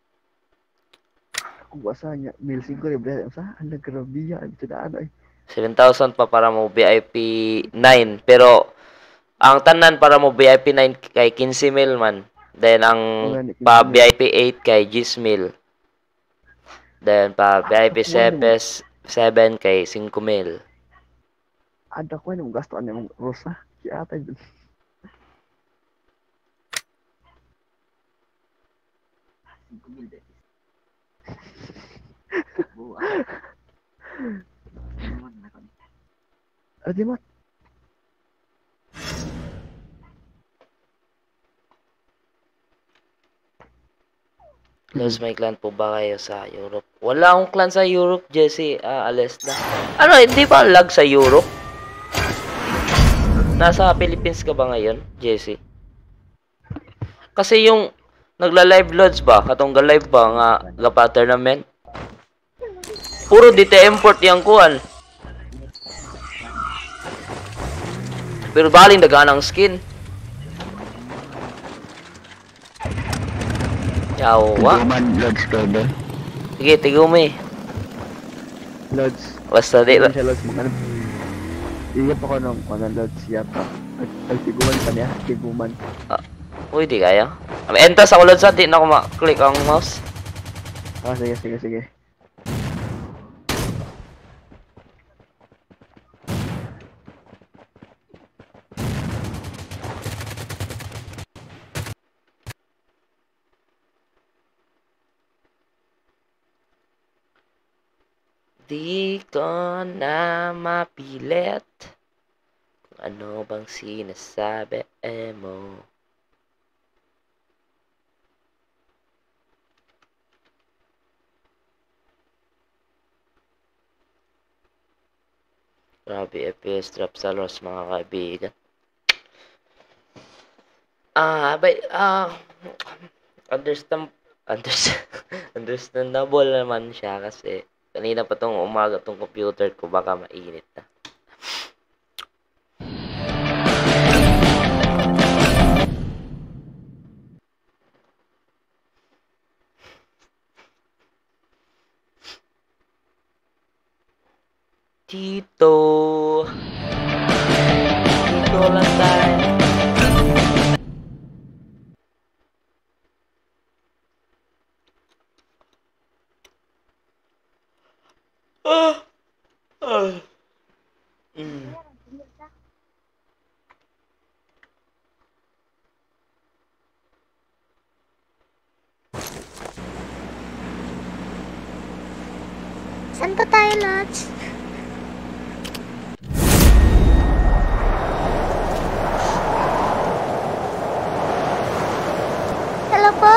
Kung basa niya, mil 5 libre. Saan nagrabiya? Ito na ano eh. 7,000 pa para mo VIP 9. Pero, ang tanan para mo VIP 9 kay 15,000 man. Then, ang pa VIP 8 kay 10,000. Then, pa VIP 7 kay 5,000. Ada ko yung gasto niya mong rosa. Kaya ata yun. Di mo. Lods, may clan po ba kayo sa Europe? Wala akong clan sa Europe, Jesse. Alis na. Ano, hindi ba lag sa Europe? Nasa Philippines ka ba ngayon, Jesse? Kasi yung nagla-live loads ba? Katong live ba nga gapa tournament? Puro dito import yung kuan. Pero baling daganang skin. Yawa. Tiguman, Lods, brother. Sige, tigumi. Lods. Basta di. Siya, Lods. Iyap ako nung Lods. Iyap ako. Tiguman pa niya. Tiguman. Uy, di kaya. Enter sa kulod sa, di na ako ma-click ang mouse. Sige. Di ko na mapilit kung ano bang sinasabi mo. Grabe, FPS drop sa loss, mga kaibigan. Understandable naman siya kasi kanina pa tong umaga tong computer ko baka mainit na. Dito lang tayo. Saan pa tayo, Lods? Hello po!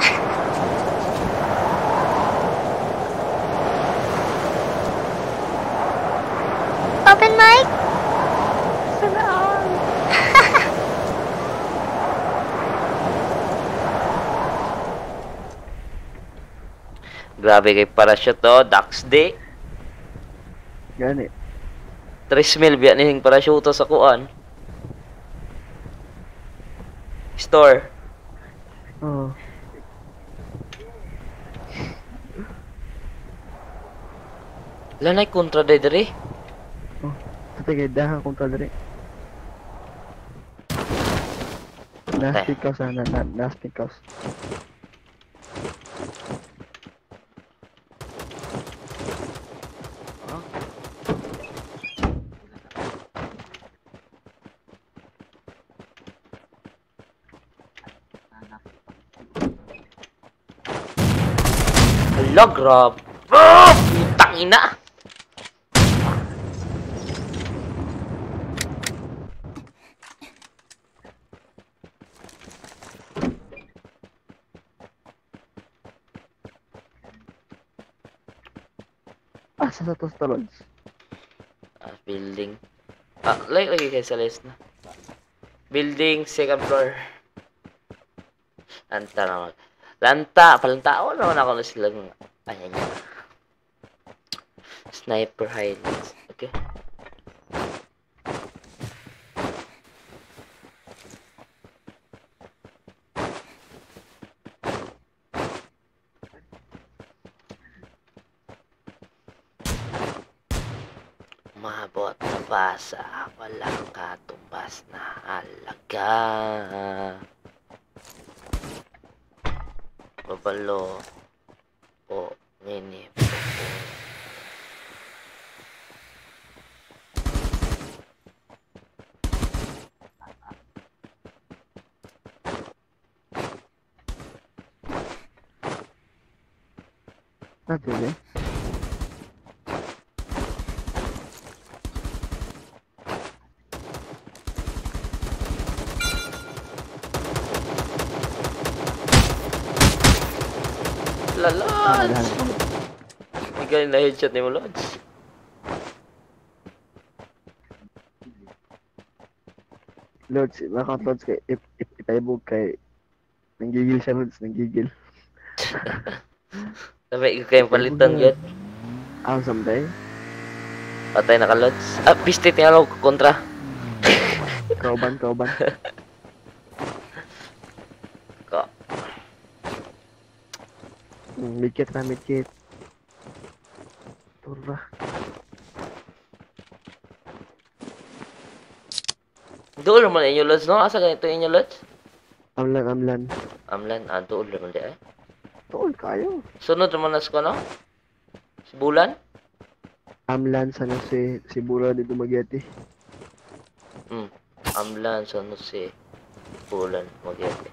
Open mic? Sana all. Grabe kay parachute to, Dax Day. Gani. 3,000 biya ning parachute sa kuan. Store. Oo. Lanay kontra dere. Oh, tatay daha kontra diri. Nasty house nasty house. Hala, grab. Ah! Putang ina. Asa sa tos talods? Building. Lagi kayo sa list na. Building, second floor. Lanta naman. Palantao naman ako na silang, ayan yun. Sniper highlights. Okay. Mabot pa sa walang katumbas na halaga. Babalo po nini po. Natuli. Lods! Ikaw yung na-headshot ni mo, Lods. Lods, baka Lods kay ipaibog kay nanggigil siya Lods, nanggigil. Sabi ko kayong palitan, God. Someday. Patay na ka, Lods. Piste, tingnan ko kontra. Kauban. Ko. Midkit. Turra. Doon naman inyo, Lods, no? Asa ganito inyo, Lods? Amlan. Amlan, doon naman di ay. Tol, kayo. Sunod naman na ko, no? Si Bulan? Amlan, sana si Bula dito Mageti. Amlan, sunod si Bulan, Magete.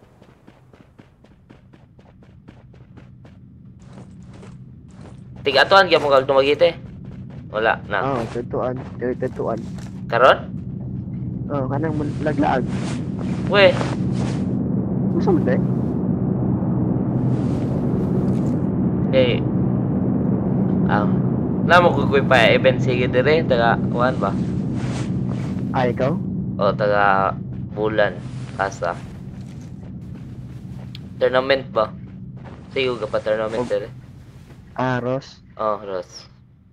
Tigatuan kaya mo kag Magete? Wala na. Tentuan. Karon? Kanang laglaag. We, Usa man day? eh, namo ko pa event sige dire, taga, kuhan ba? Ikaw? O, taga Bulan, Asa. Tournament ba? Sige ka pa tournament dire. Ross. Oh, Ross.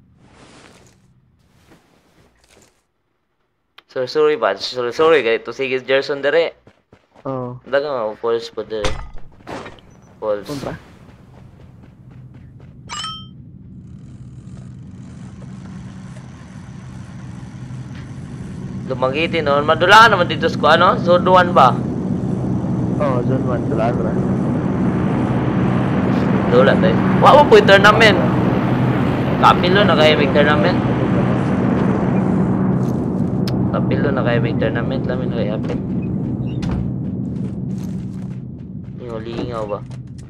Sorry ba? Sorry, ganito sige Gerson dire. Daga nga, false po dire. False. Kontra. Lumagiti noon. Madulaan naman dito sa ano? Zone 1 ba? Zone 1, tulaan ra. Dula tayo. Wa mo po yung tournament. Kapilo na kayo may tournament. Kapilo na kayo may tournament. Lamin na kayo happen. Yung lingaw ba?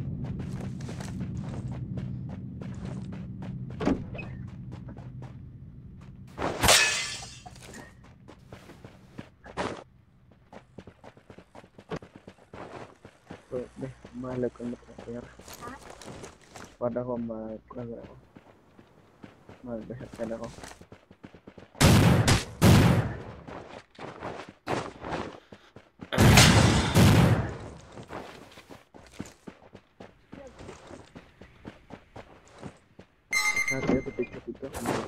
Mahalag ko mag-prepare. Pada ko mag-prepare ako. Mag-prepare ako. Sabi ko dito.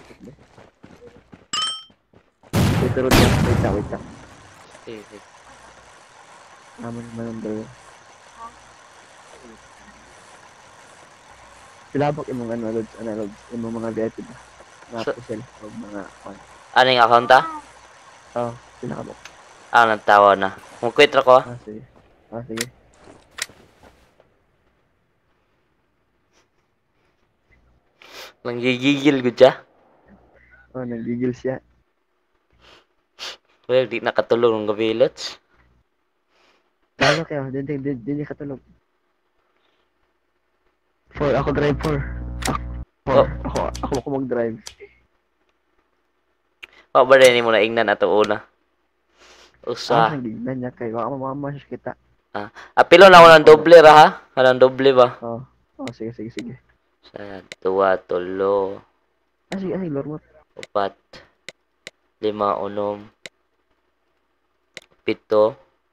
Pero wait lang. Sige. Naman dalawa. Pilabok imong Lods, imong mga VIP ba? Mga So- puzzle o mga kwan. Aning account ta? Oh, pinakabok. Nagtawa na. Mag-quit ra ko. Sige. Sige. Nanggigigil gud siya. Oh, nagigil siya. Well, di nakatulog ng gabi, Lods. Lalo kayo, din niya katulog. 4, ako drive 4. Oh. Ako mag-drive. O ba rin mo na ingnan ato una? Usa. Nagignan niya kayo. Ako mamamas kita. Apilo na ako ng doble ra ha? Kanang doble ba? Oh, sige. Sa 2, 3, Sige, lord mo. 4, 5, 6, 7,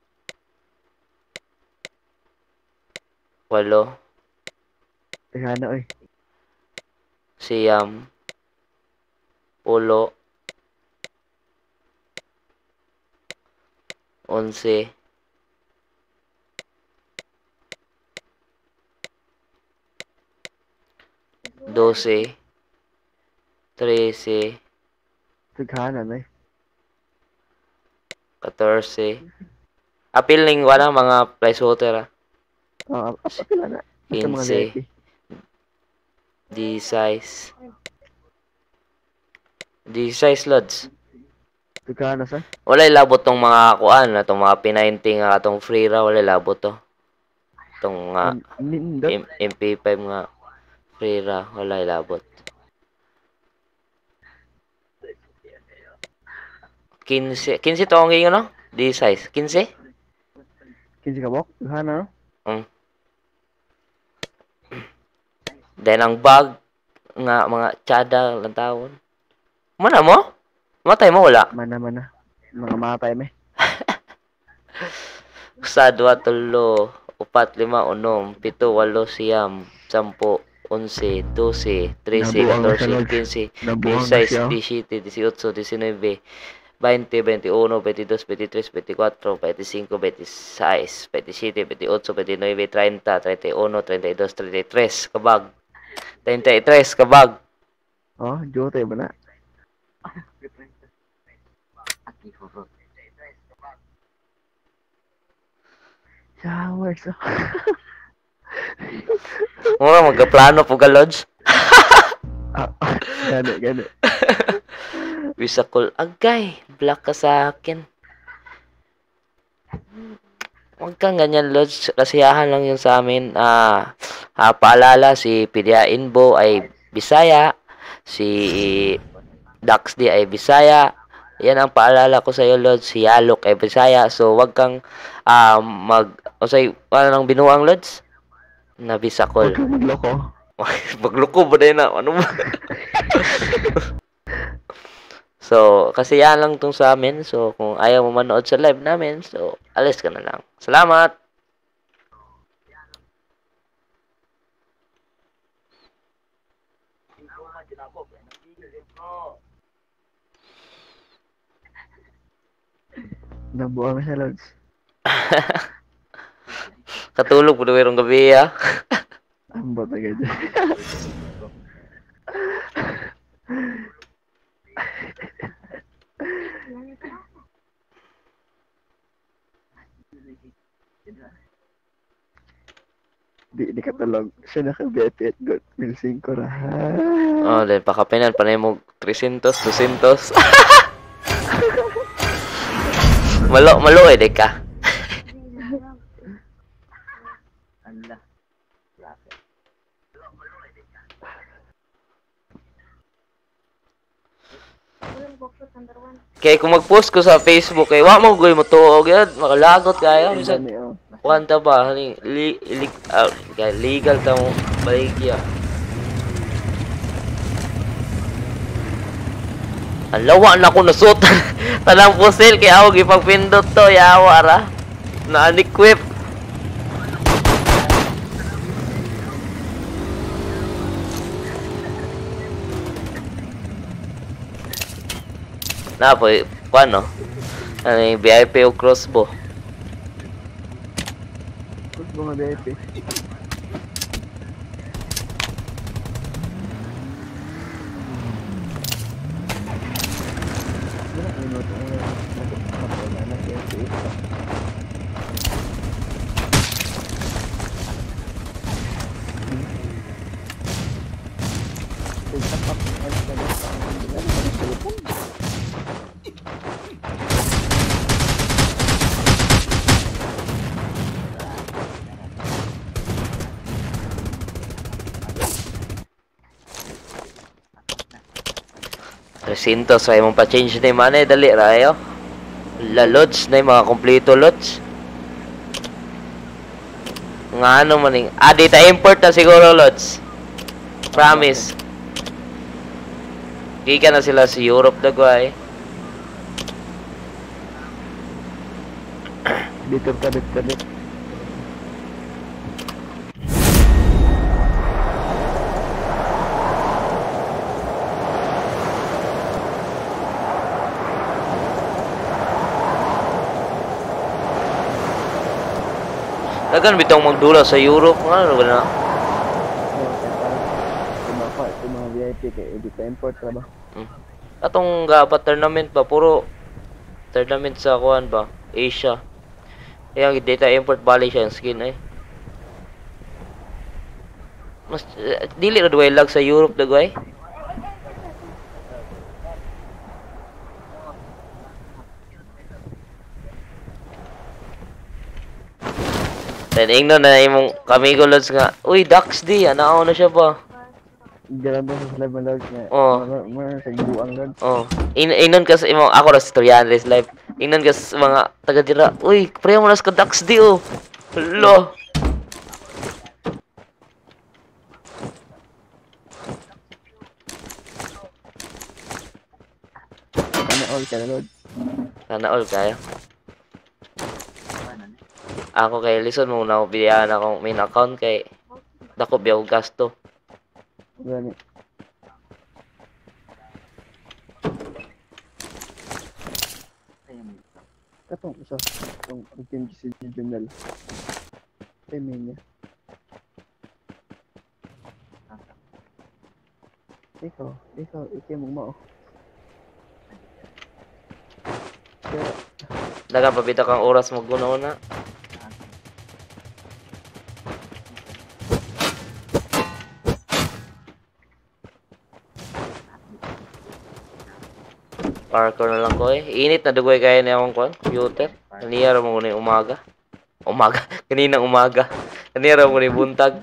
8, Teka na, oy. siyam, 10, 11, 12, 13, Taghanan, oy. 14. Apil ning wala mga placeholder ah. Oh, pila na. Basta mga 15. VIP. 16. 16 lods. Taghanan, sir. Wala labot tong mga kuan na tong mga P90 nga atong free ra wala labot to. Tong nga Nindot. MP5 nga free ra wala labot. 15 to ang gingo no? Di size 15? 15 ka bok? Taghanan, no? Then ang bag nga mga tsada lang taon. Mana mo? Matay mo wala. Mana. Mga matay, me. Sa 2, 3, 4, 5, 6, 7, 8, 9, 10, 11, 12, 13, 14, 15, 16, 17, 18, 19, 20, 21, 22, 23, 24, 25, 26, 27, 28, 29, 30, 31, 32, 33, kabag. 33, kabag. Oh, jote ba na? Shower, so. Mura magkaplano po ka, Lods. Gani. Bisa call, agay, black ka sa akin. Huwag kang ganyan, Lods. Kasiyahan lang yun sa amin. Paalala, si Pidia Inbo ay Bisaya. Si Dax D ay Bisaya. Yan ang paalala ko sa iyo, Lods. Si Yalok ay Bisaya. So, wag kang wala nang binuang, Lods. Na bisa call. Huwag kang magloko. Magloko ba na? Ano ba? So, kasi yan lang tong sa amin. So, kung ayaw mo manood sa live namin, so, alis ka na lang. Salamat! Nabuang siya, Lods. Katulog po na gabi, ha? Ambot na ganyan. Di katulog. Siya naka-BP at got 1,500 ra. Oh, dahil pakapinan, panay mo 300, 200. Malo eh, deka. Kaya kung mag-post ko sa Facebook, kaya wa mo goy mo tuog yan, makalagot kaya. Minsan, Gani, oh. kwanta ba? Legal ta mo, baligya. Ang lawa na ko nasot. Tanang pusil, kaya ako ipagpindot to, yawa ra. Na-unequip. Na po, paano? Ano yung VIP o crossbow? Tapos mga BP. Resintos, ay mong pa-change na yung mana, dali rayo. La lods na yung mga kompleto lods. Nga ano maning, data import na siguro lods. Promise. Kika na sila sa Europe dagway. Dito kadit. Dagan bitong magdula sa Europe, ano ba na? Yung mga VIP kay dito import ra ba? Atong gaba tournament ba, puro tournament sa kuan ba, Asia. Kaya data import bali siya yung skin eh. Mas dili ra duway lag sa Europe dagway. Then ingno na imong kamigo lods nga, uy Dax di, anao na siya ba? Diyan ba sa live logs nga? Oh. Mga sagbuang logs. Oh, inon kas imong ako ra sa Torianes live. Inon kas mga taga dira, uy, pre mo nas ka Dax di oh. Hello. Sana all ka lods. Sana all kaya. Ako kay listen mo na biyaan akong main account kay dako biyaw gasto. Gani. Katong isa, itong team si Junel. Niya. Ikaw mo mo. Daga pabita kang oras mo guna-una. Parkour na lang ko eh. Init na dugoy kaya niya akong kuhan, computer. Kaniyara mo muna yung umaga. Kaninang umaga. Kaniyara mo muna yung buntag.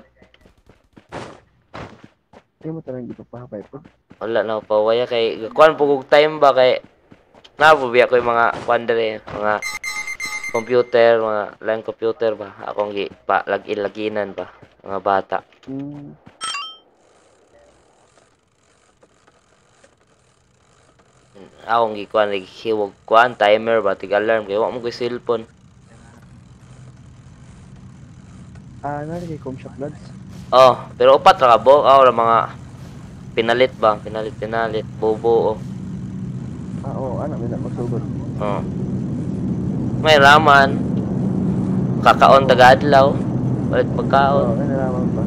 Hindi mo talagang dito pahapay po. Wala na pa waya kay kuan pugog time ba kay nabubiya ko yung mga kuan dere, mga computer, mga line computer ba. Akong gi pa laginan ba mga bata. Akong gi kuan hiwog kuan timer ba tig alarm kay wa mo ko cellphone. Nalagay kong shop lods. Oh, pero upat ra ka bo, ra mga pinalit ba, pinalit bobo oh. Oo, may na magsugod. Oh. May raman. Kakaon taga-adlaw. Balik pagkaon. May nalaman pa.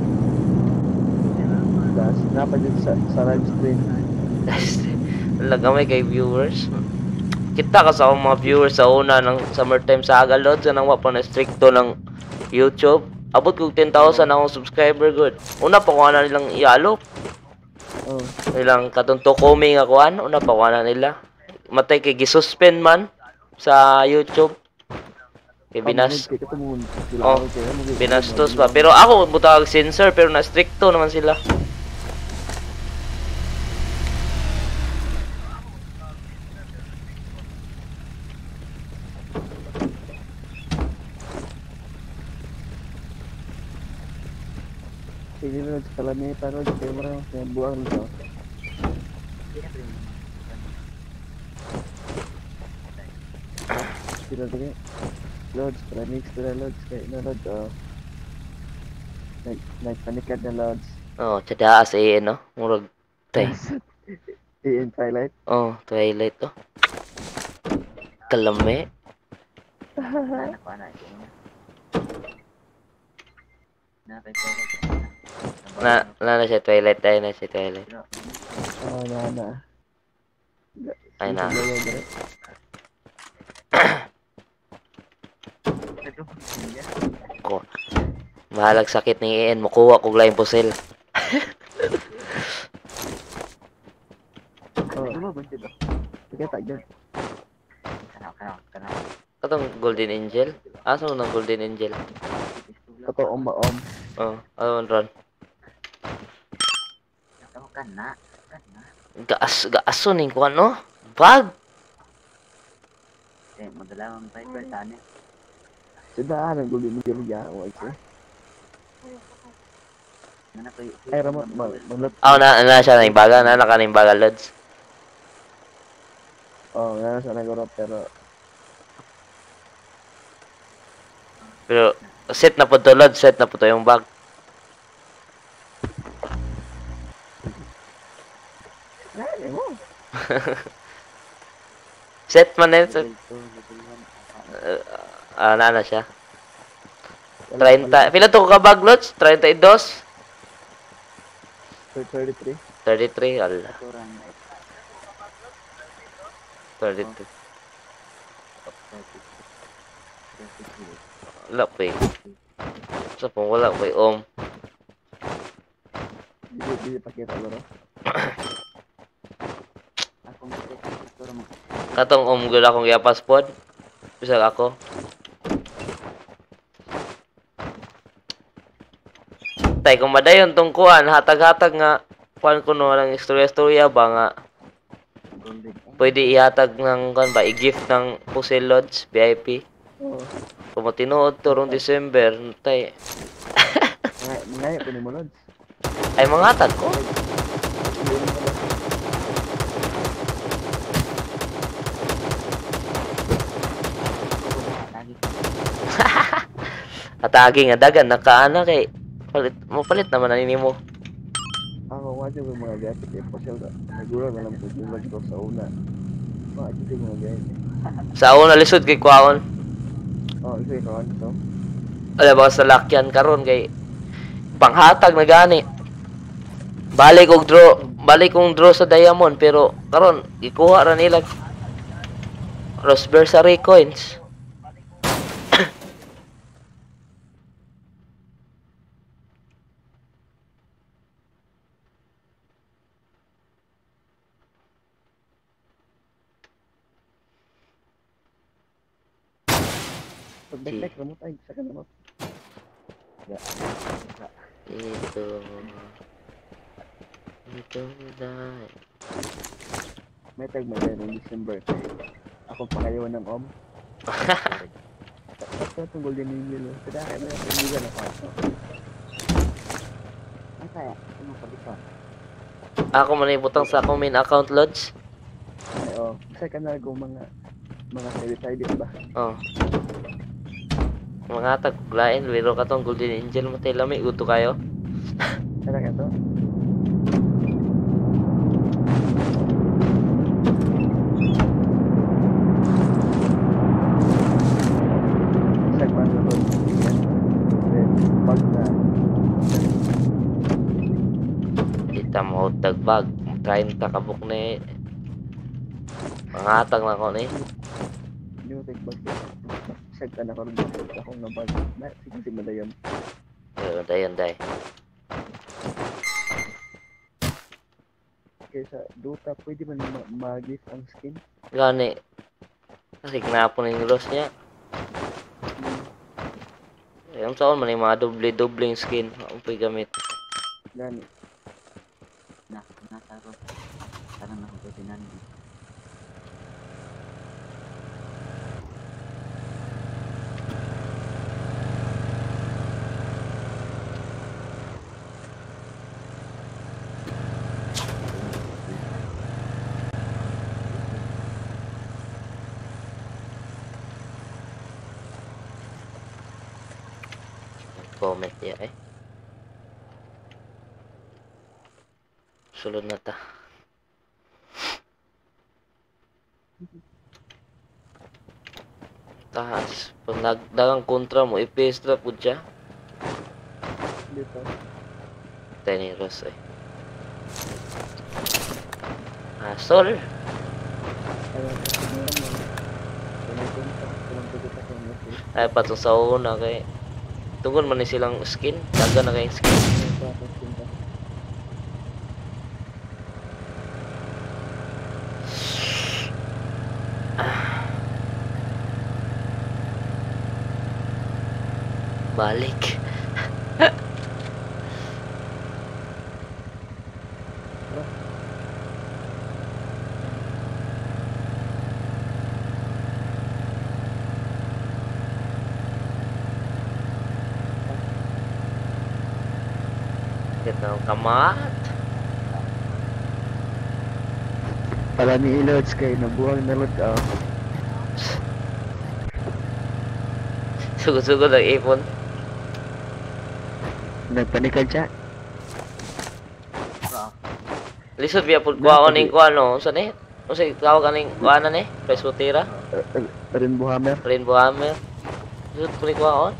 Das, napadyan sa live stream. Lagamay kay viewers. Kita ka sa akong mga viewers sa una ng summertime saga lods nang wa pa na stricto ng YouTube. Abot kog 10,000 akong subscriber good. Una pa ko na nilang ialok. Oh. Nilang katunto coming ako una pa ko na nila. Matay kay gisuspend man sa YouTube. Kay binastos pa. Pero ako butag censor pero na stricto naman sila. Sige lods, kalamita lods, kayo marang buang nito. Sila sige. Lods, kalamix sila lods, kayo na lods, nagpanikad na lods. Oh, tsadaas eh, no? Murag, tay. In Twilight. Oh, Twilight to. Kalame. Na siya Twilight, tayo na siya Twilight. Na. Ay na. Ko. Mahalag sakit ni Ian, makuha ko laing pusil. dito. Sige, tagyan. Katong Golden Angel? Asa mo ng Golden Angel? Totoo ba, om? Oh, ano ron? Gaaso ning kuan no? Bag. Sudah, ang gulo ni Julia. Ay, Rama, maglat. Na siya na imbaga, na naka na imbaga, Lods. Oh, nga sa nagurot, Pero set na po to, Lods, set na po to yung bag. Ay, mo. Set man na yun. Na siya. 30. Pila to ka bag, Lods? 32? 33. 33, ala. 32. Wala pa eh. Sa pong wala pa eh, Hindi pakita loro. Katong gud akong giapas pod. Bisag ako. Tay kung madayon tong kuan, hatag-hatag nga kuan kuno lang istorya-istorya ba nga pwede ihatag ng kuan ba i-gift ng Puzzle Lodge VIP. Oo. Kung matinuod to rong December, tay Ngayon ko ni mo, Lods. ay mga hatag ko. Atagi nga dagan nakaana kay palit naman na nimo. Ako nga dyan yung mga gasip eh. Pasyal na. Nagura na lang po yung ko sa una. Mga dyan yung mga gasip. Sa una lisod kay kuwaon. Oo, isa yung kawan ito. Ala ba sa lakyan karon kay panghatag na gani. Balik kong draw sa diamond pero karon ikuha ra nila Rosebursary coins. Pag-back ramot ay sa ka naman. Ito dai. May tag ng December. Ako pakayawan ng om. Tapos itong Golden Angel. Kada kaya na yung pinigan ako. Ang kaya? Ano pa dito? Ako man ibutang sa akong main account, Lodge. Ay, oh. Isa ka na kung mga side ba? Oh. Mga hatag lain, pero katong Golden Angel mo tayo lami uto kayo. Kada ka to? Kita mo tagbag 30 kabuk ni pangatag lang ko ni. Hindi mo tagbag. Isag ka na karoon dito akong nabag. Sige madayon. Dayon day. Kaysa Dota pwede man mag-gift ang skin. Gani. Kasi kinapon yung loss niya. Ayun saan man yung mga doble-dobling skin. Ang gamit. Gani. Comment niya eh. Sulod na ta. Taas. Pag nagdagang kontra mo, i-paste na po siya. Dito. Teniros eh. Sol. Ay, patong sa una kay tungkol man ni silang skin. Daga na kayong skin. balik. Kita kamat. Pala ni Ilods kay nabuhang nalod ka. Sugod-sugod ang ipon. Nagpanikad siya. Lisod biya pud kuhaon ning kuano. Unsa ni? Unsa tawag aning kuana ni? Presbutera? Rainbow Hammer. Rainbow Hammer. Lisod pud ni kuhaon.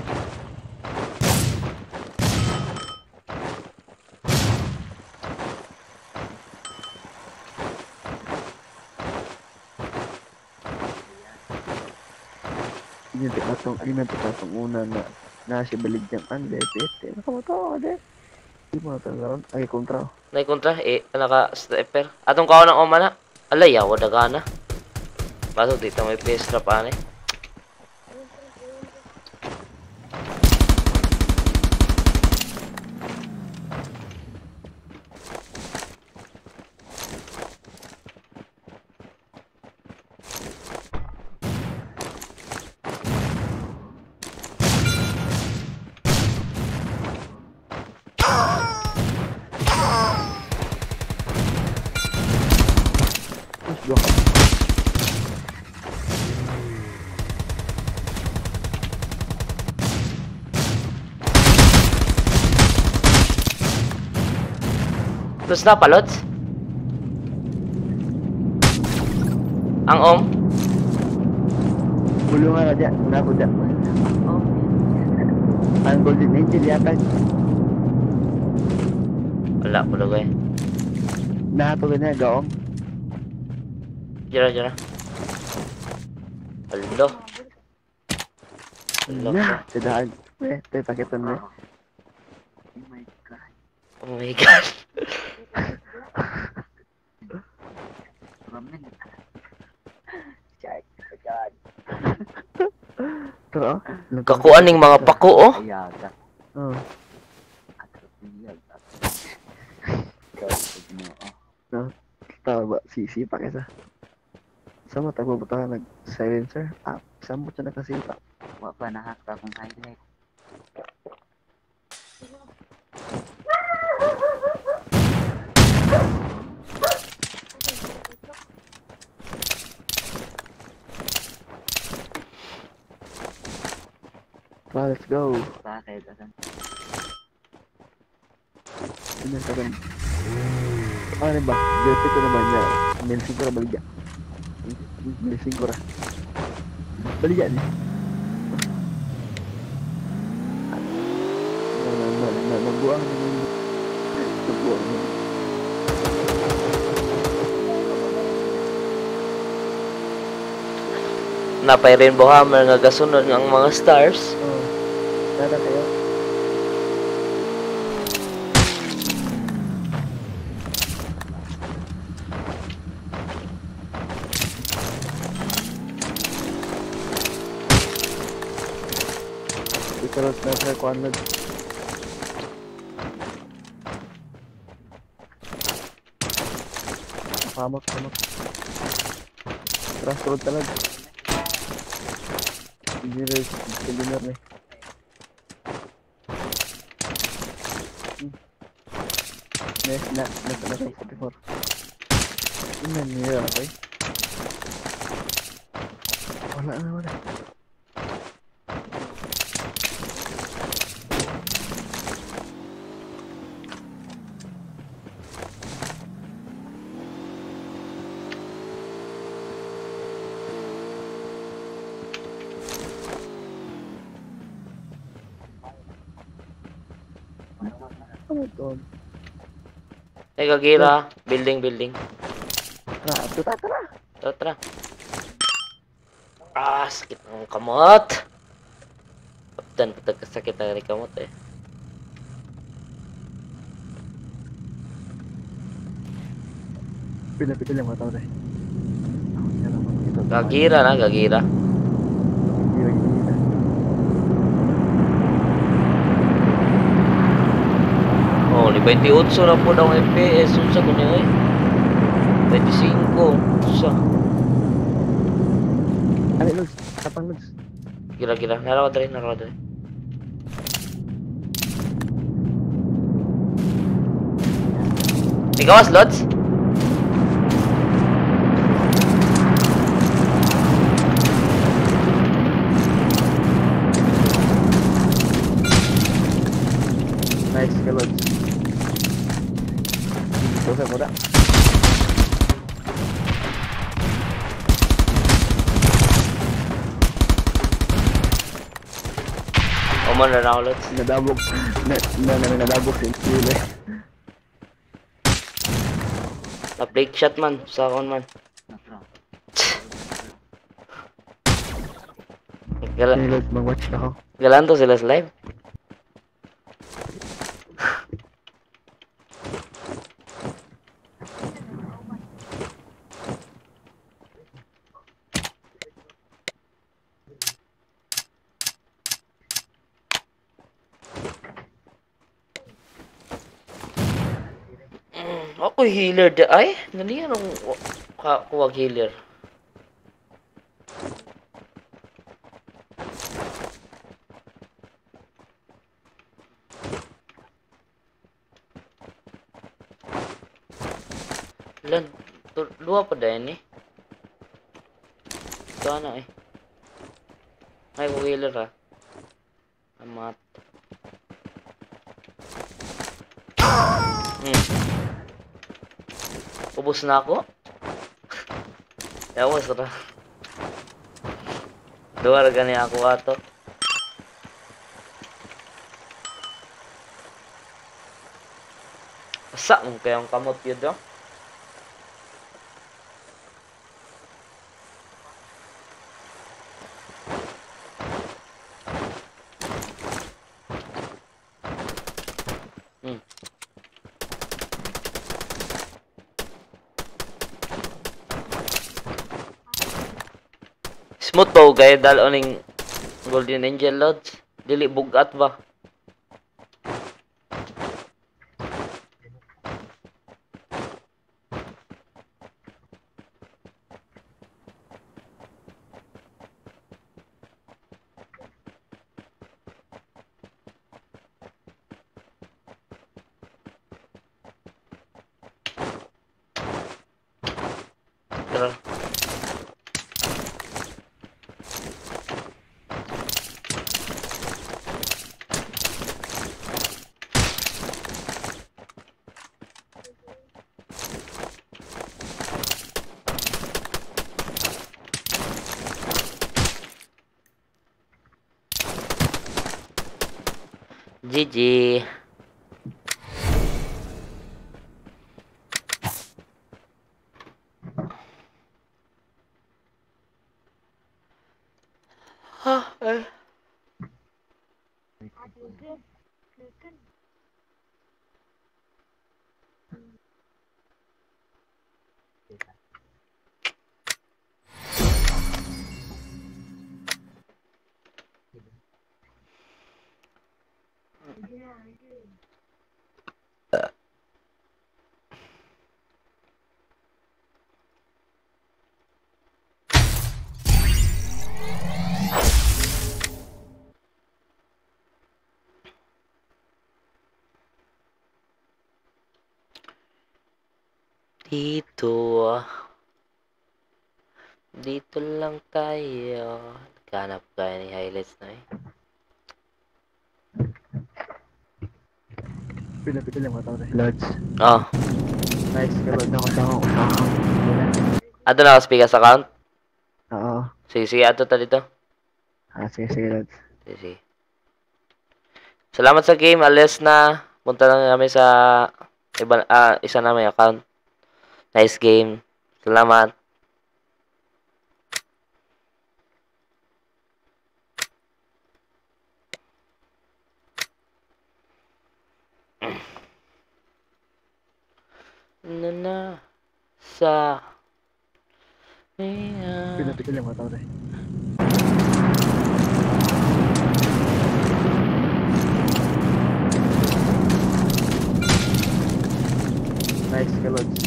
Ini tikatong una na si baligyan kan DPT. Nakamoto ade. Di mo tagaron ay kontra. Nay kontra naka stepper. Atong kaon ng oma na. Alay yawa dagana. Basog dito may face trap ani. Let's go. Terus na palots? Ang om? Bulungan aja, nako dak. Ang golden angel yata. Wala po daw eh. Nato ganya gaong. Jara jara. Alo. Alo. Ya, sedaan. Te paketan me. Oh my god. Terus, Kakuan ning mga pako oh. Oh. No, tahu ba sisi pakai sa. Sama tak butuh nag silencer. Ah, sambut na kasi pa. Wa pa nahakta kung highlight. Let's go. Bakit? Asan? Ini sekarang. Ano ba? Dito ko naman niya. Mensing ko na baligya. Mensing ko na. Baligya niya. Nabuang niya. Nabuang niya. Napay Rainbow Hammer nga gasunod ng mga stars. Oh. Dada kayo. Terus nasa kuan lagi. Pamak. Terus turun talaga. Ini res benar nih. Nah, 44. Ini nih apa ya? Wala. Betul. Kagira, building. Nah, tara. Tara. Ah, sakit ng kamot. Dan sakit ng kamot eh. Pinapil lang mata deh. Gagira. Gila. ni 28 na po daw ang FPS. Unsa ko niya eh? 25. Unsa? Ano, Lods? Tapang, Lods. Kira-kira. Naraw dali. Ikaw as Lods? Nice ka, Lods. Susah mo na. Oman na ako Lods. Nadabog. Nadabog sa skill eh. Na-fake shot man. Sa akon man. Sige, Lods, mag-watch ako. Galan to sila sa live. Ako healer da ay nani anong kuwag healer. Lan luwa pa din eh. Ito ano eh. Ay kuwag healer ha. Amat. Ubus na ako. Yawas ra. Duwar gani ako ato. Asa mo kayong kamot yun do? Smooth to kay dal oning Golden Angel Lodge. Dili bugat ba? Tara. GG. Dito lang tayo. Naghanap tayo ni highlights na eh. Pinapit lang matawag na si Lods. Oh. Nice ka, Lods. Nakasama ko. Ato na ako speaker sa account? Oo. Sige, ato ta dito. Sige, Lods. Sige. Salamat sa game. Alis na. Punta lang kami sa isa na may account. Nice game. Salamat. Na sa Pinapit lang matawag na. Nice ka, Lods.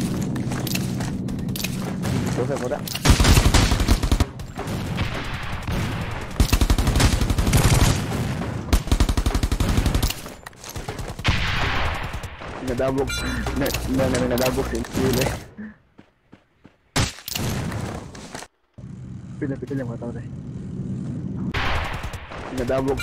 Ito sa kuda. Nadabog. Nadabog sa sila. Pila lang mga tao tayo. Nadabog.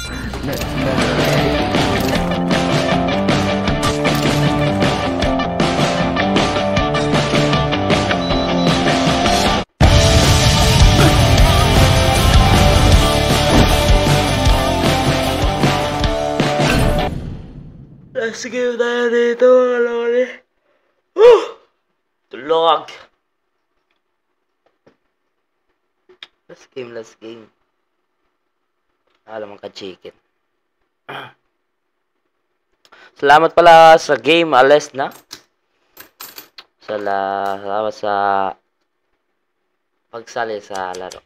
Let's give tayo dito, mga loli. Tulog. Last game. Alam mo ka chicken. Salamat pala sa game, alas na. Salamat sa pagsali sa laro.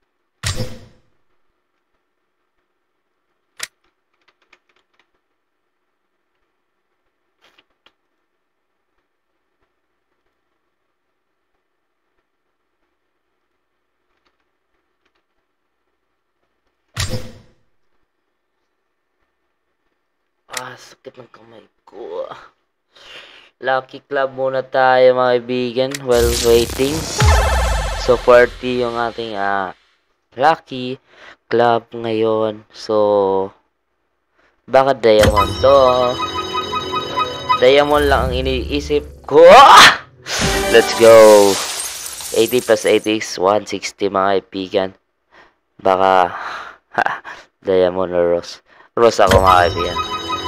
Sakit ng kamay ko. Lucky Club muna tayo, mga kaibigan, while waiting. So 40 yung ating Lucky Club ngayon. So bakit Diamond to? Diamond lang ang iniisip ko. Let's go. 80 plus 80 is 160, mga kaibigan. Baka Diamond or Rose. Rose ako, mga kaibigan.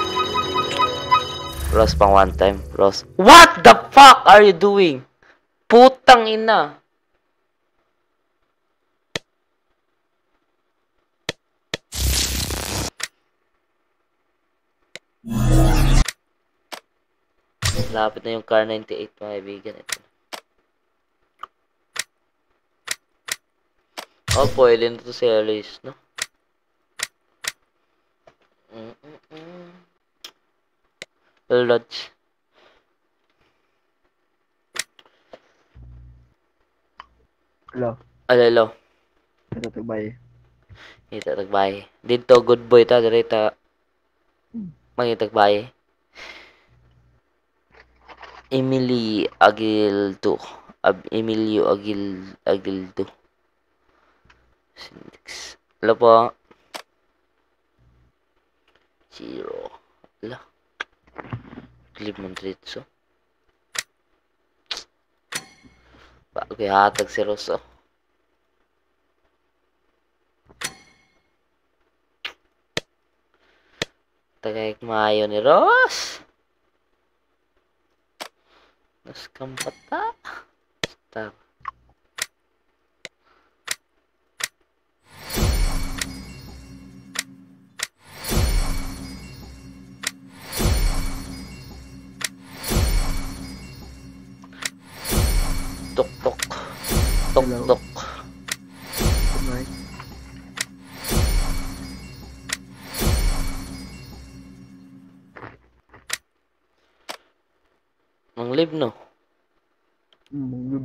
Rose pang one time. Rose. What the fuck are you doing? Putang ina. Lapit na yung car 98, mga kaibigan. Ito. Oh, pwede na to si Alice, no? Lodge. Hello. Hello. Ito tagbay. Ito tagbay. Dito good boy ta direta. Mangitagbay. Emilio Agildo. Hello po. 0. Hello. Clip Montritso. Bago hatag si Rosso. Tagay maayo ni Ross. Naskampata. Star. Tok. Nice. Mang live no. Good.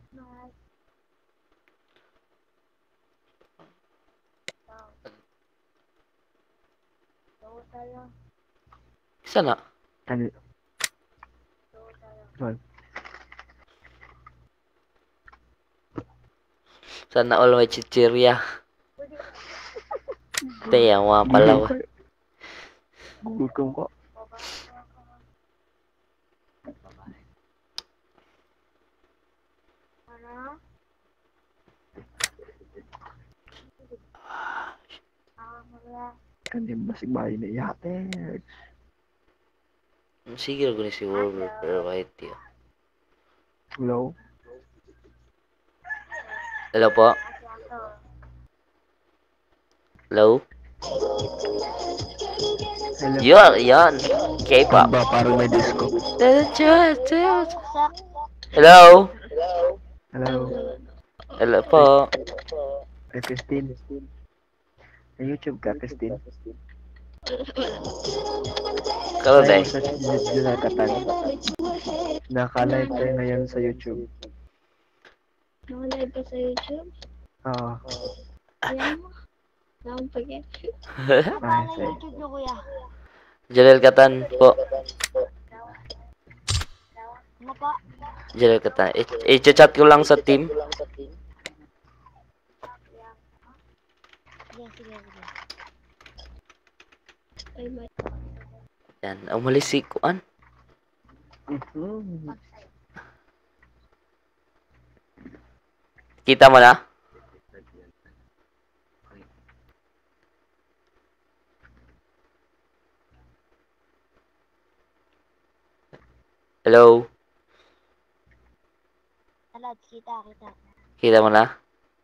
Sana. Ano? Sorry. Sana all may chichirya. Taya mga palaw. Gutom ko. Kan basig bahay na yate. Sige ko ni si Wolver pero kahit yun. Hello. Hello po. Hello. Hello. Yan. K-pop. Ba parang may disco. Hello. Hello. Hello po. Christine. Sa YouTube ka, Christine? Kalau deh. Sa Jonathan. Naka-live tayo ngayon sa YouTube. Naka-live ka sa YouTube? Oo. Ayan mo. Nakang pag-get. Ay, Paano sige. YouTube nyo, kuya? Jalel Katan po. Ano pa? Jalel Katan. I-chat ko lang sa team. Sige, sige, sige. Ay, may... Yan. Umalis si Kuan. Mhm. Kita mo na? Hello? Alad, kita. Kita mo na?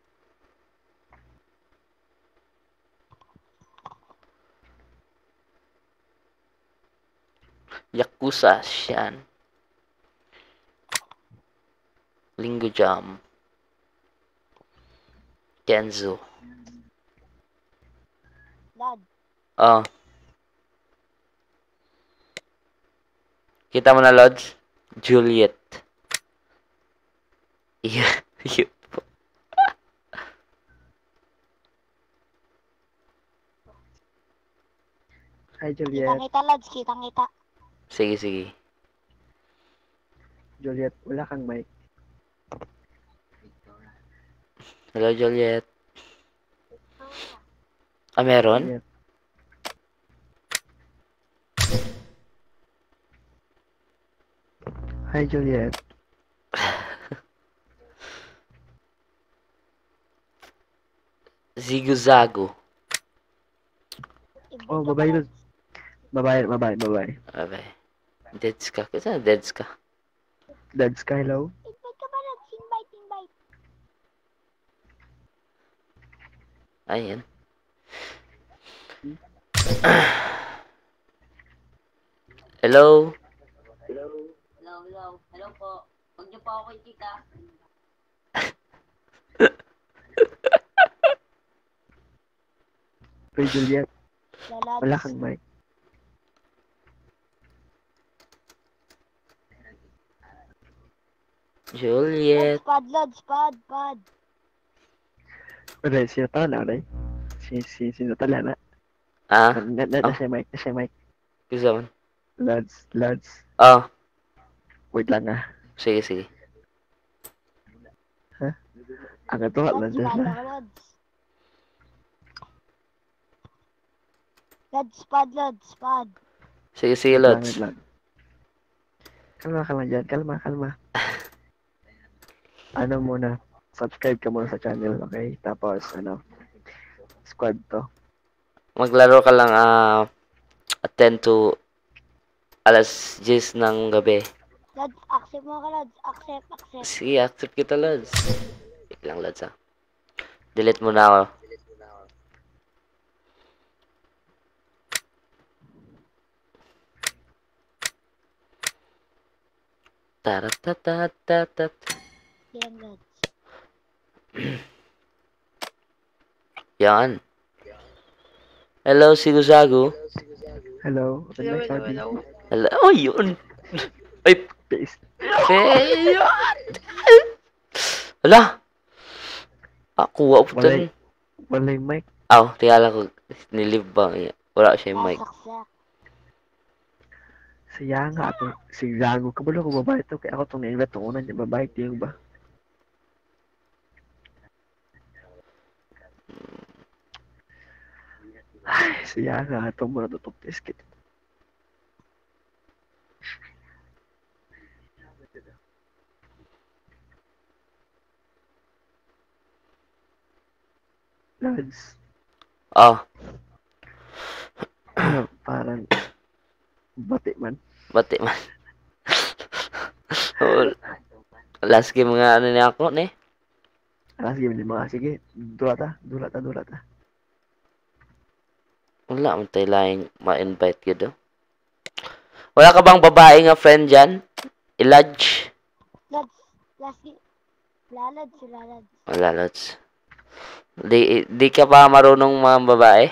Yakuza, Shan. Linggo Jam. Kenzo. Lad, Oh. Kita mo na, Lods? Juliet. Yeah. Yun po. Hi, Juliet. kita, Lads, kita. Sige, sige. Juliet, wala kang mic. Hello, Juliet. Ah, meron? Juliet. Hi, Juliet. Zigo-zago. Oh, babae doon. Babae. Abay. Deads ka. Kasi deads ka. Dad Sky, hello. Invite ka ba, Lads? Invite. Ayan. Hello? Hello po. Huwag niyo po ako kita. Hey, Juliet, Lads. wala kang mic. Juliet. Lads, pad. Wala, sino tala, Ray? Sino tala na? Ah? Na siya mic. Gusto mo? Lads. Oh. Wait lang ah. Sige, sige. Ang ito, Lads, Lads. Lads, pad. Sige, sige, Wait Lods. lang. Kalma dyan. Kalma. Ano muna, subscribe ka muna sa channel, okay? Tapos, squad to. Maglaro ka lang 10 to alas 10 ng gabi. Lads, accept mo ka, Lads. Accept. Sige, accept kita, Lods. Wait lang, Lods, ah. Delete mo na ako. Taratatatat. Yan, Lads. Yan. Hello, Sigo-zago. Hello. Open mic, sabi. Hello. Oh, yun. Ay, Peace. Peyo! Hala! Kuha po Wala, tayo. wala yung mic. Aw, tingala ko. Nilive ba? Wala siya yung mic. Saksak. Siya nga ako. Si Zago. Kabalo ko babae to. Kaya ako itong nailat. Itong unan niya babae. Tiyo ba? Ay, siya nga. Itong muna tutong tiskit. Lads. Oh, Parang bati man. bati man. Oh, last game nga ano niya ako, ne? Alas game ni mga. Sige. Dula ta. Wala man tayo lang ma-invite ka do. Wala ka bang babae nga friend dyan? Ilaj? Lads, Lads. Wala, Lods. Di ka ba marunong mga babae?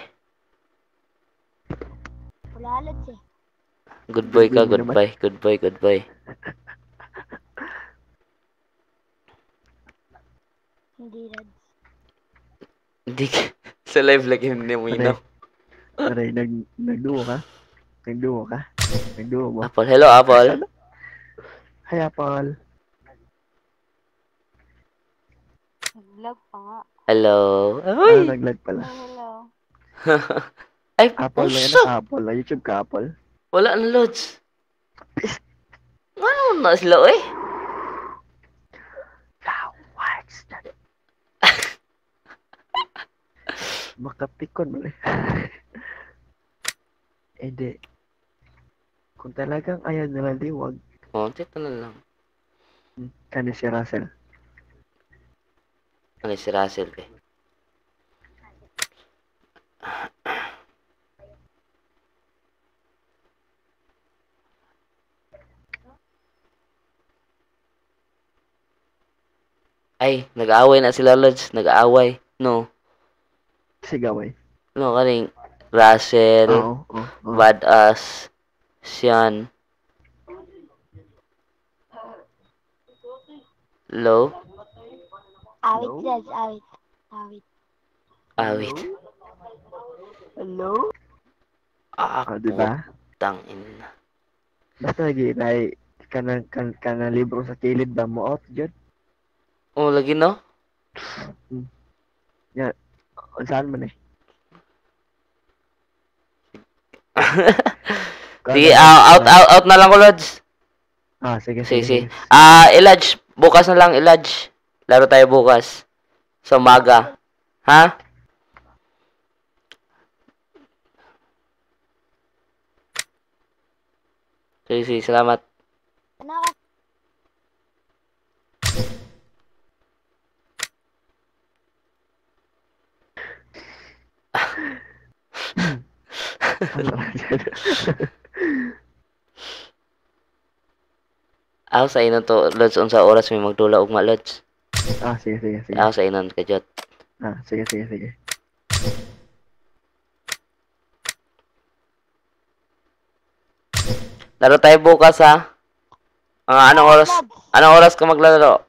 Wala, Lads eh. Good boy ka, Good boy good boy. Hindi, Lods. Hindi sa live lagi hindi mo Aray, inaw. aray, nagduo ka? Nagduo ka? Nagduo mo? Apple, hello Apple. Sana? Hi, Apple. Nag-vlog pa nga. Hello. Ah, Ay. nag-live pala. Hello. Ay, Apple, may puso. Apple. YouTube ka, Apple. Wala na loads. Ano na sila eh? Wow, what's that? Makapikon mo eh. Hindi. Kung talagang ayaw nila liwag, Oh, tito na lang. kani si Russell. Ano si Russell eh? Ay, nag-aaway na sila loads. Nag-aaway. No. Sigaway. No, kaning Russell, Oo, oo. Badass, Sian. Low. Awit, Hello? Lods. Awit. Awit. Awit. Hello? Ah, Diba? putangin. Basta lagi, dahil kanang libro sa kilid ba mo out, dyan? Oh, lagi no? Saan man eh? Sige, out na lang ko, Lods. Ah, sige, Sige, sige. sige. Ilaj, bukas na lang, Ilaj. Laro tayo bukas. Sa umaga. Ha? Sige, sige, salamat. Ano ako? Ako sa inon to, Lods, unsa oras may magdula ugma, Lods. Ah, sige, sige, sige. Ako sa inon, kajot. Ah, sige, sige, sige. Laro tayo bukas, ha? Anong oras ka maglalaro?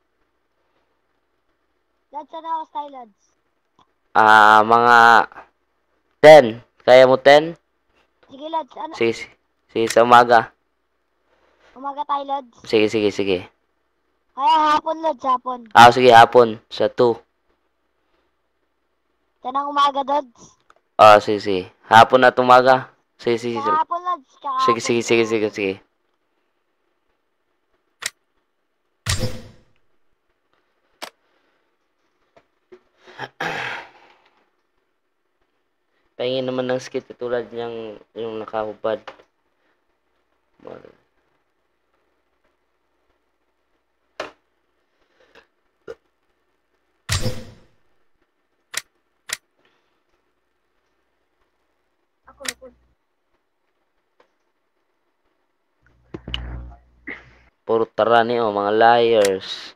Lods, ano ako style, Lods? Mga 10. Kaya mo 10? Sige, Lods. Ano? Sige, sige. Sige, sa umaga. Umaga tayo, Lods. Sige, sige, sige. Kaya hapon, Lods. Hapon. Sige, hapon. Sa 2. Tanang umaga, Lods. Sige, sige. Hapon na tumaga. Sige, sige. Kahapon, Lods. Sige, sige, sige, sige, sige. Pahingin naman ng skit tulad niyang yung nakahubad. Puro tarani mga liars.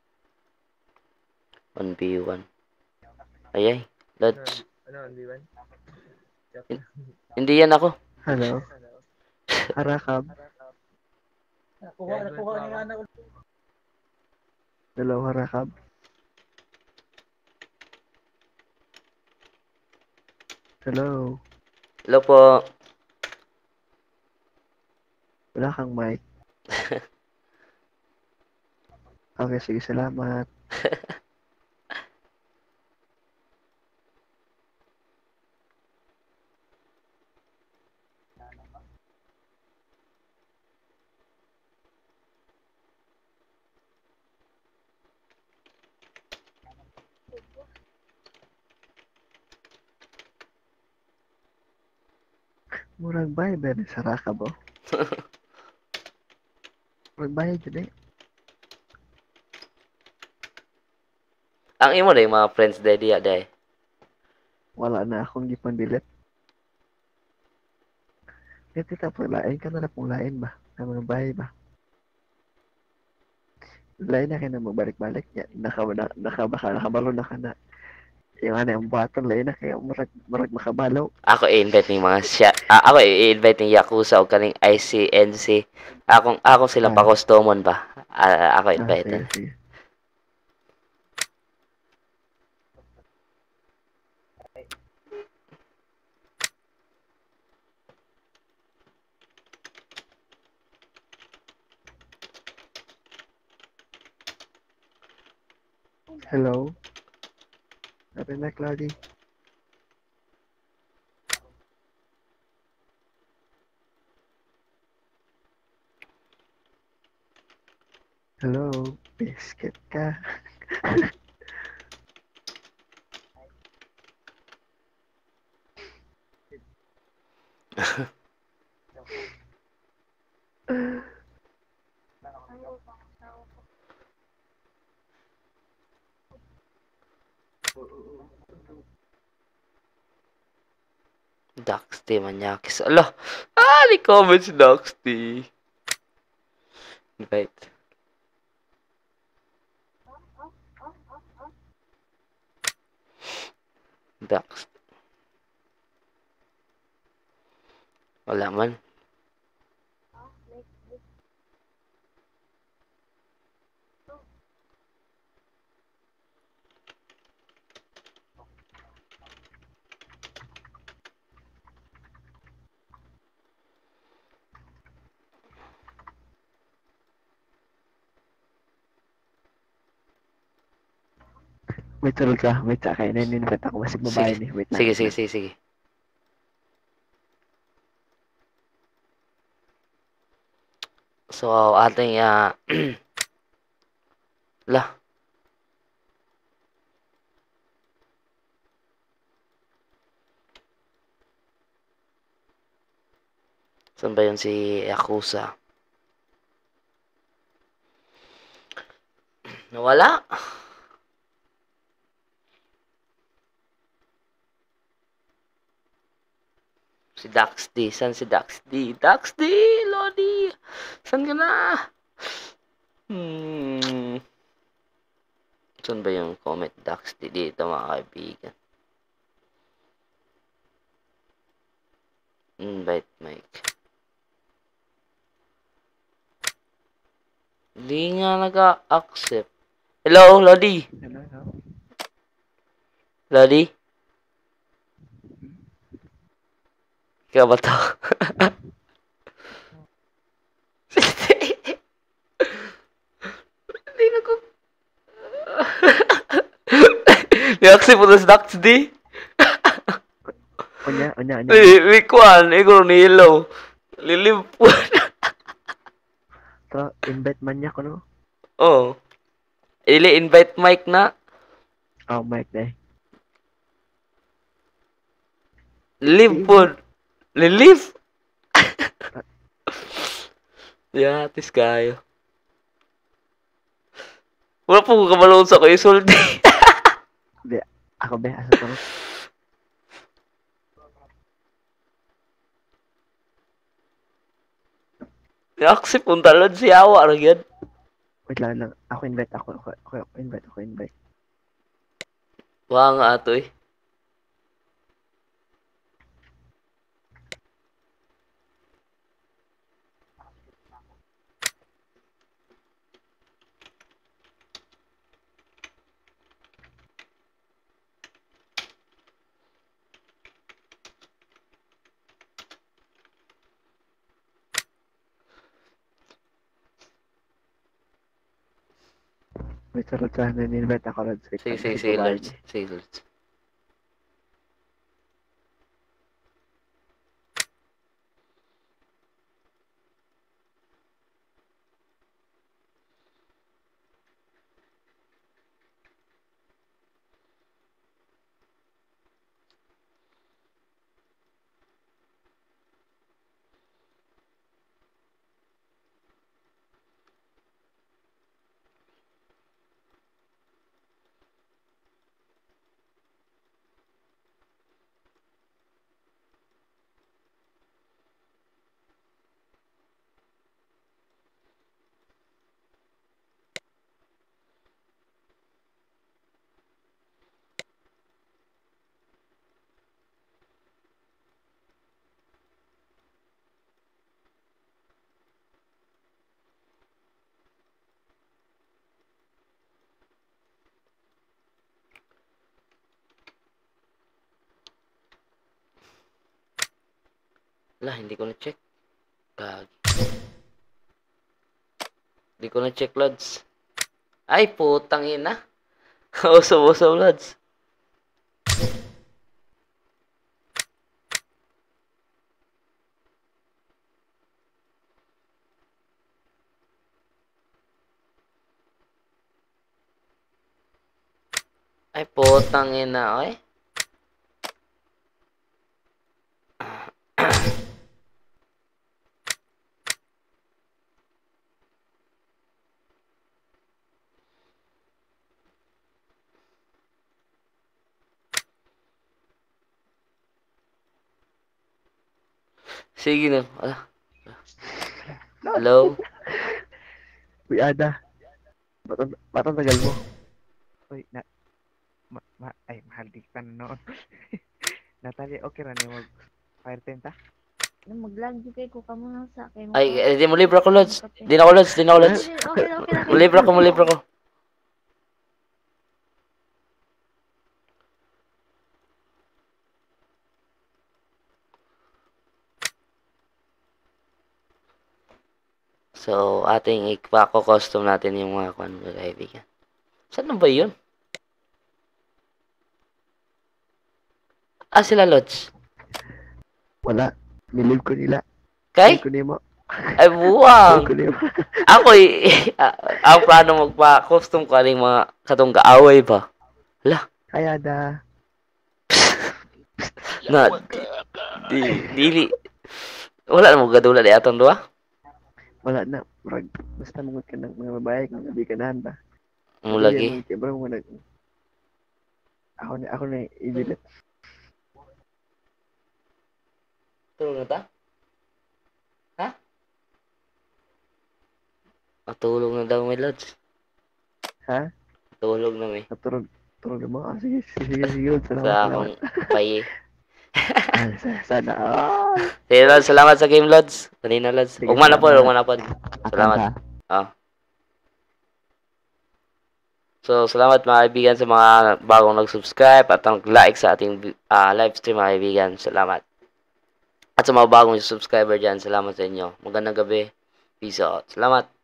1v1. Ayay, Lods. Ano, di ba? Hindi yan ako. Hello? Harakab? Nakuha ni Ana. Hello, Harakab? Hello? Hello po. Wala kang mic. Okay, sige, salamat. Murag bayad ba ni Harakab, oh? Murag bayad yun eh. Ang imo day mga friends day diya day. Wala na akong gipon delete. Dito tapos lain ka na pong lain ba? Na mga bahay ba? Lain na kayo na magbalik-balik niya. Nakabalo na ka na. Yung ano yung baton, lain na kayo marag makabalaw. Ako i-invite ng mga ako i-invite ng Yakuza o kaning ICNC. Ako sila pa customon ba? Ako invite. Sige, sige. Hello? Sabi na, Cloudy. Hello? Biscuit ka. Daxty Manyakis. Ala! May comment si Daxty. Invite. Dax. Wala man. Wait, sarol ka. Wait, sa akin. Naninibet ako. Masig babae ni. Wait lang. Sige. So, ating, lah. Saan ba yun si Yakuza? Nawala? Si Daxty. Saan si Daxty? Daxty! Lodi! Saan ka na? Saan ba yung comment Daxty dito mga kaibigan? Invite mic. Hindi nga nag-accept. Hello, Lodi? Hello? Lodi? Ikaw ba to? Hindi na ko... Ni-accept mo na si Daxty? Onya. Kuan, ikaw ni Hello. Liliw po. So, invite man niya ko, no? Oh. Ili invite mic na. Oh, mic na eh. Live po. Liliv. Yatis kayo. Wala po ko kabalon sa ko isulti. Hindi. Ako ba? Asa to? I-accept kung talon si Awa rin yan. Wait lang. Ako invite. Ako invite. Wala nga ato eh. Wait, sarol ka. Naninibet ako, Lods. Wait lang, masig Sige, babae Lords. ni. Sige, Lords. Lah, hindi ko na-check. Gagi. Hindi ko na-check, Lods. Ay, putang ina. Usap-usap, Lods. Ay, putang ina, oy. Sige na. Hello? Uy, Ada. Ba't ang tagal mo? Uy, mahal di ka na noon. Natalia, okay ra ni mag fire tent ta? Mag-vlog yung kay ko ka muna sa akin. Ay, di mo libre ko, Lods. Di na ko, Lods. Di na ko, Lods. Okay. Libre ko. So, ating ipako-custom natin yung mga kaibigan. Saan na ba yun? Sila, Lods. Wala. Nilive ko nila. Kay? Nilive ko nimo. Ay, buwang. Nilive ko nimo. Ako, ang plano magpa-custom ko aling mga katong kaaway ba? Hala. Hi, Ada. Na, dili. Wala na mo gadula di atong duwa? Wala na. Basta mungot ka ng mga babae kung hindi ka nahanda. Mo lagi. Bro, mo nag... Ako na i-delete. Tulog na ta? Ha? Matulog na daw may Lods. Ha? Tulog na may. Turog na mo. Sige. Salamat. Sa akong paye. Sana. Sige, Lods. Salamat sa game, Lods. Kanina, Lods. Sige, Huwag manapod. salamat. Salamat. So, salamat mga kaibigan sa mga bagong nag-subscribe at nag-like sa ating live stream mga kaibigan. Salamat. At sa mga bagong subscriber dyan, salamat sa inyo. Magandang gabi. Peace out. Salamat.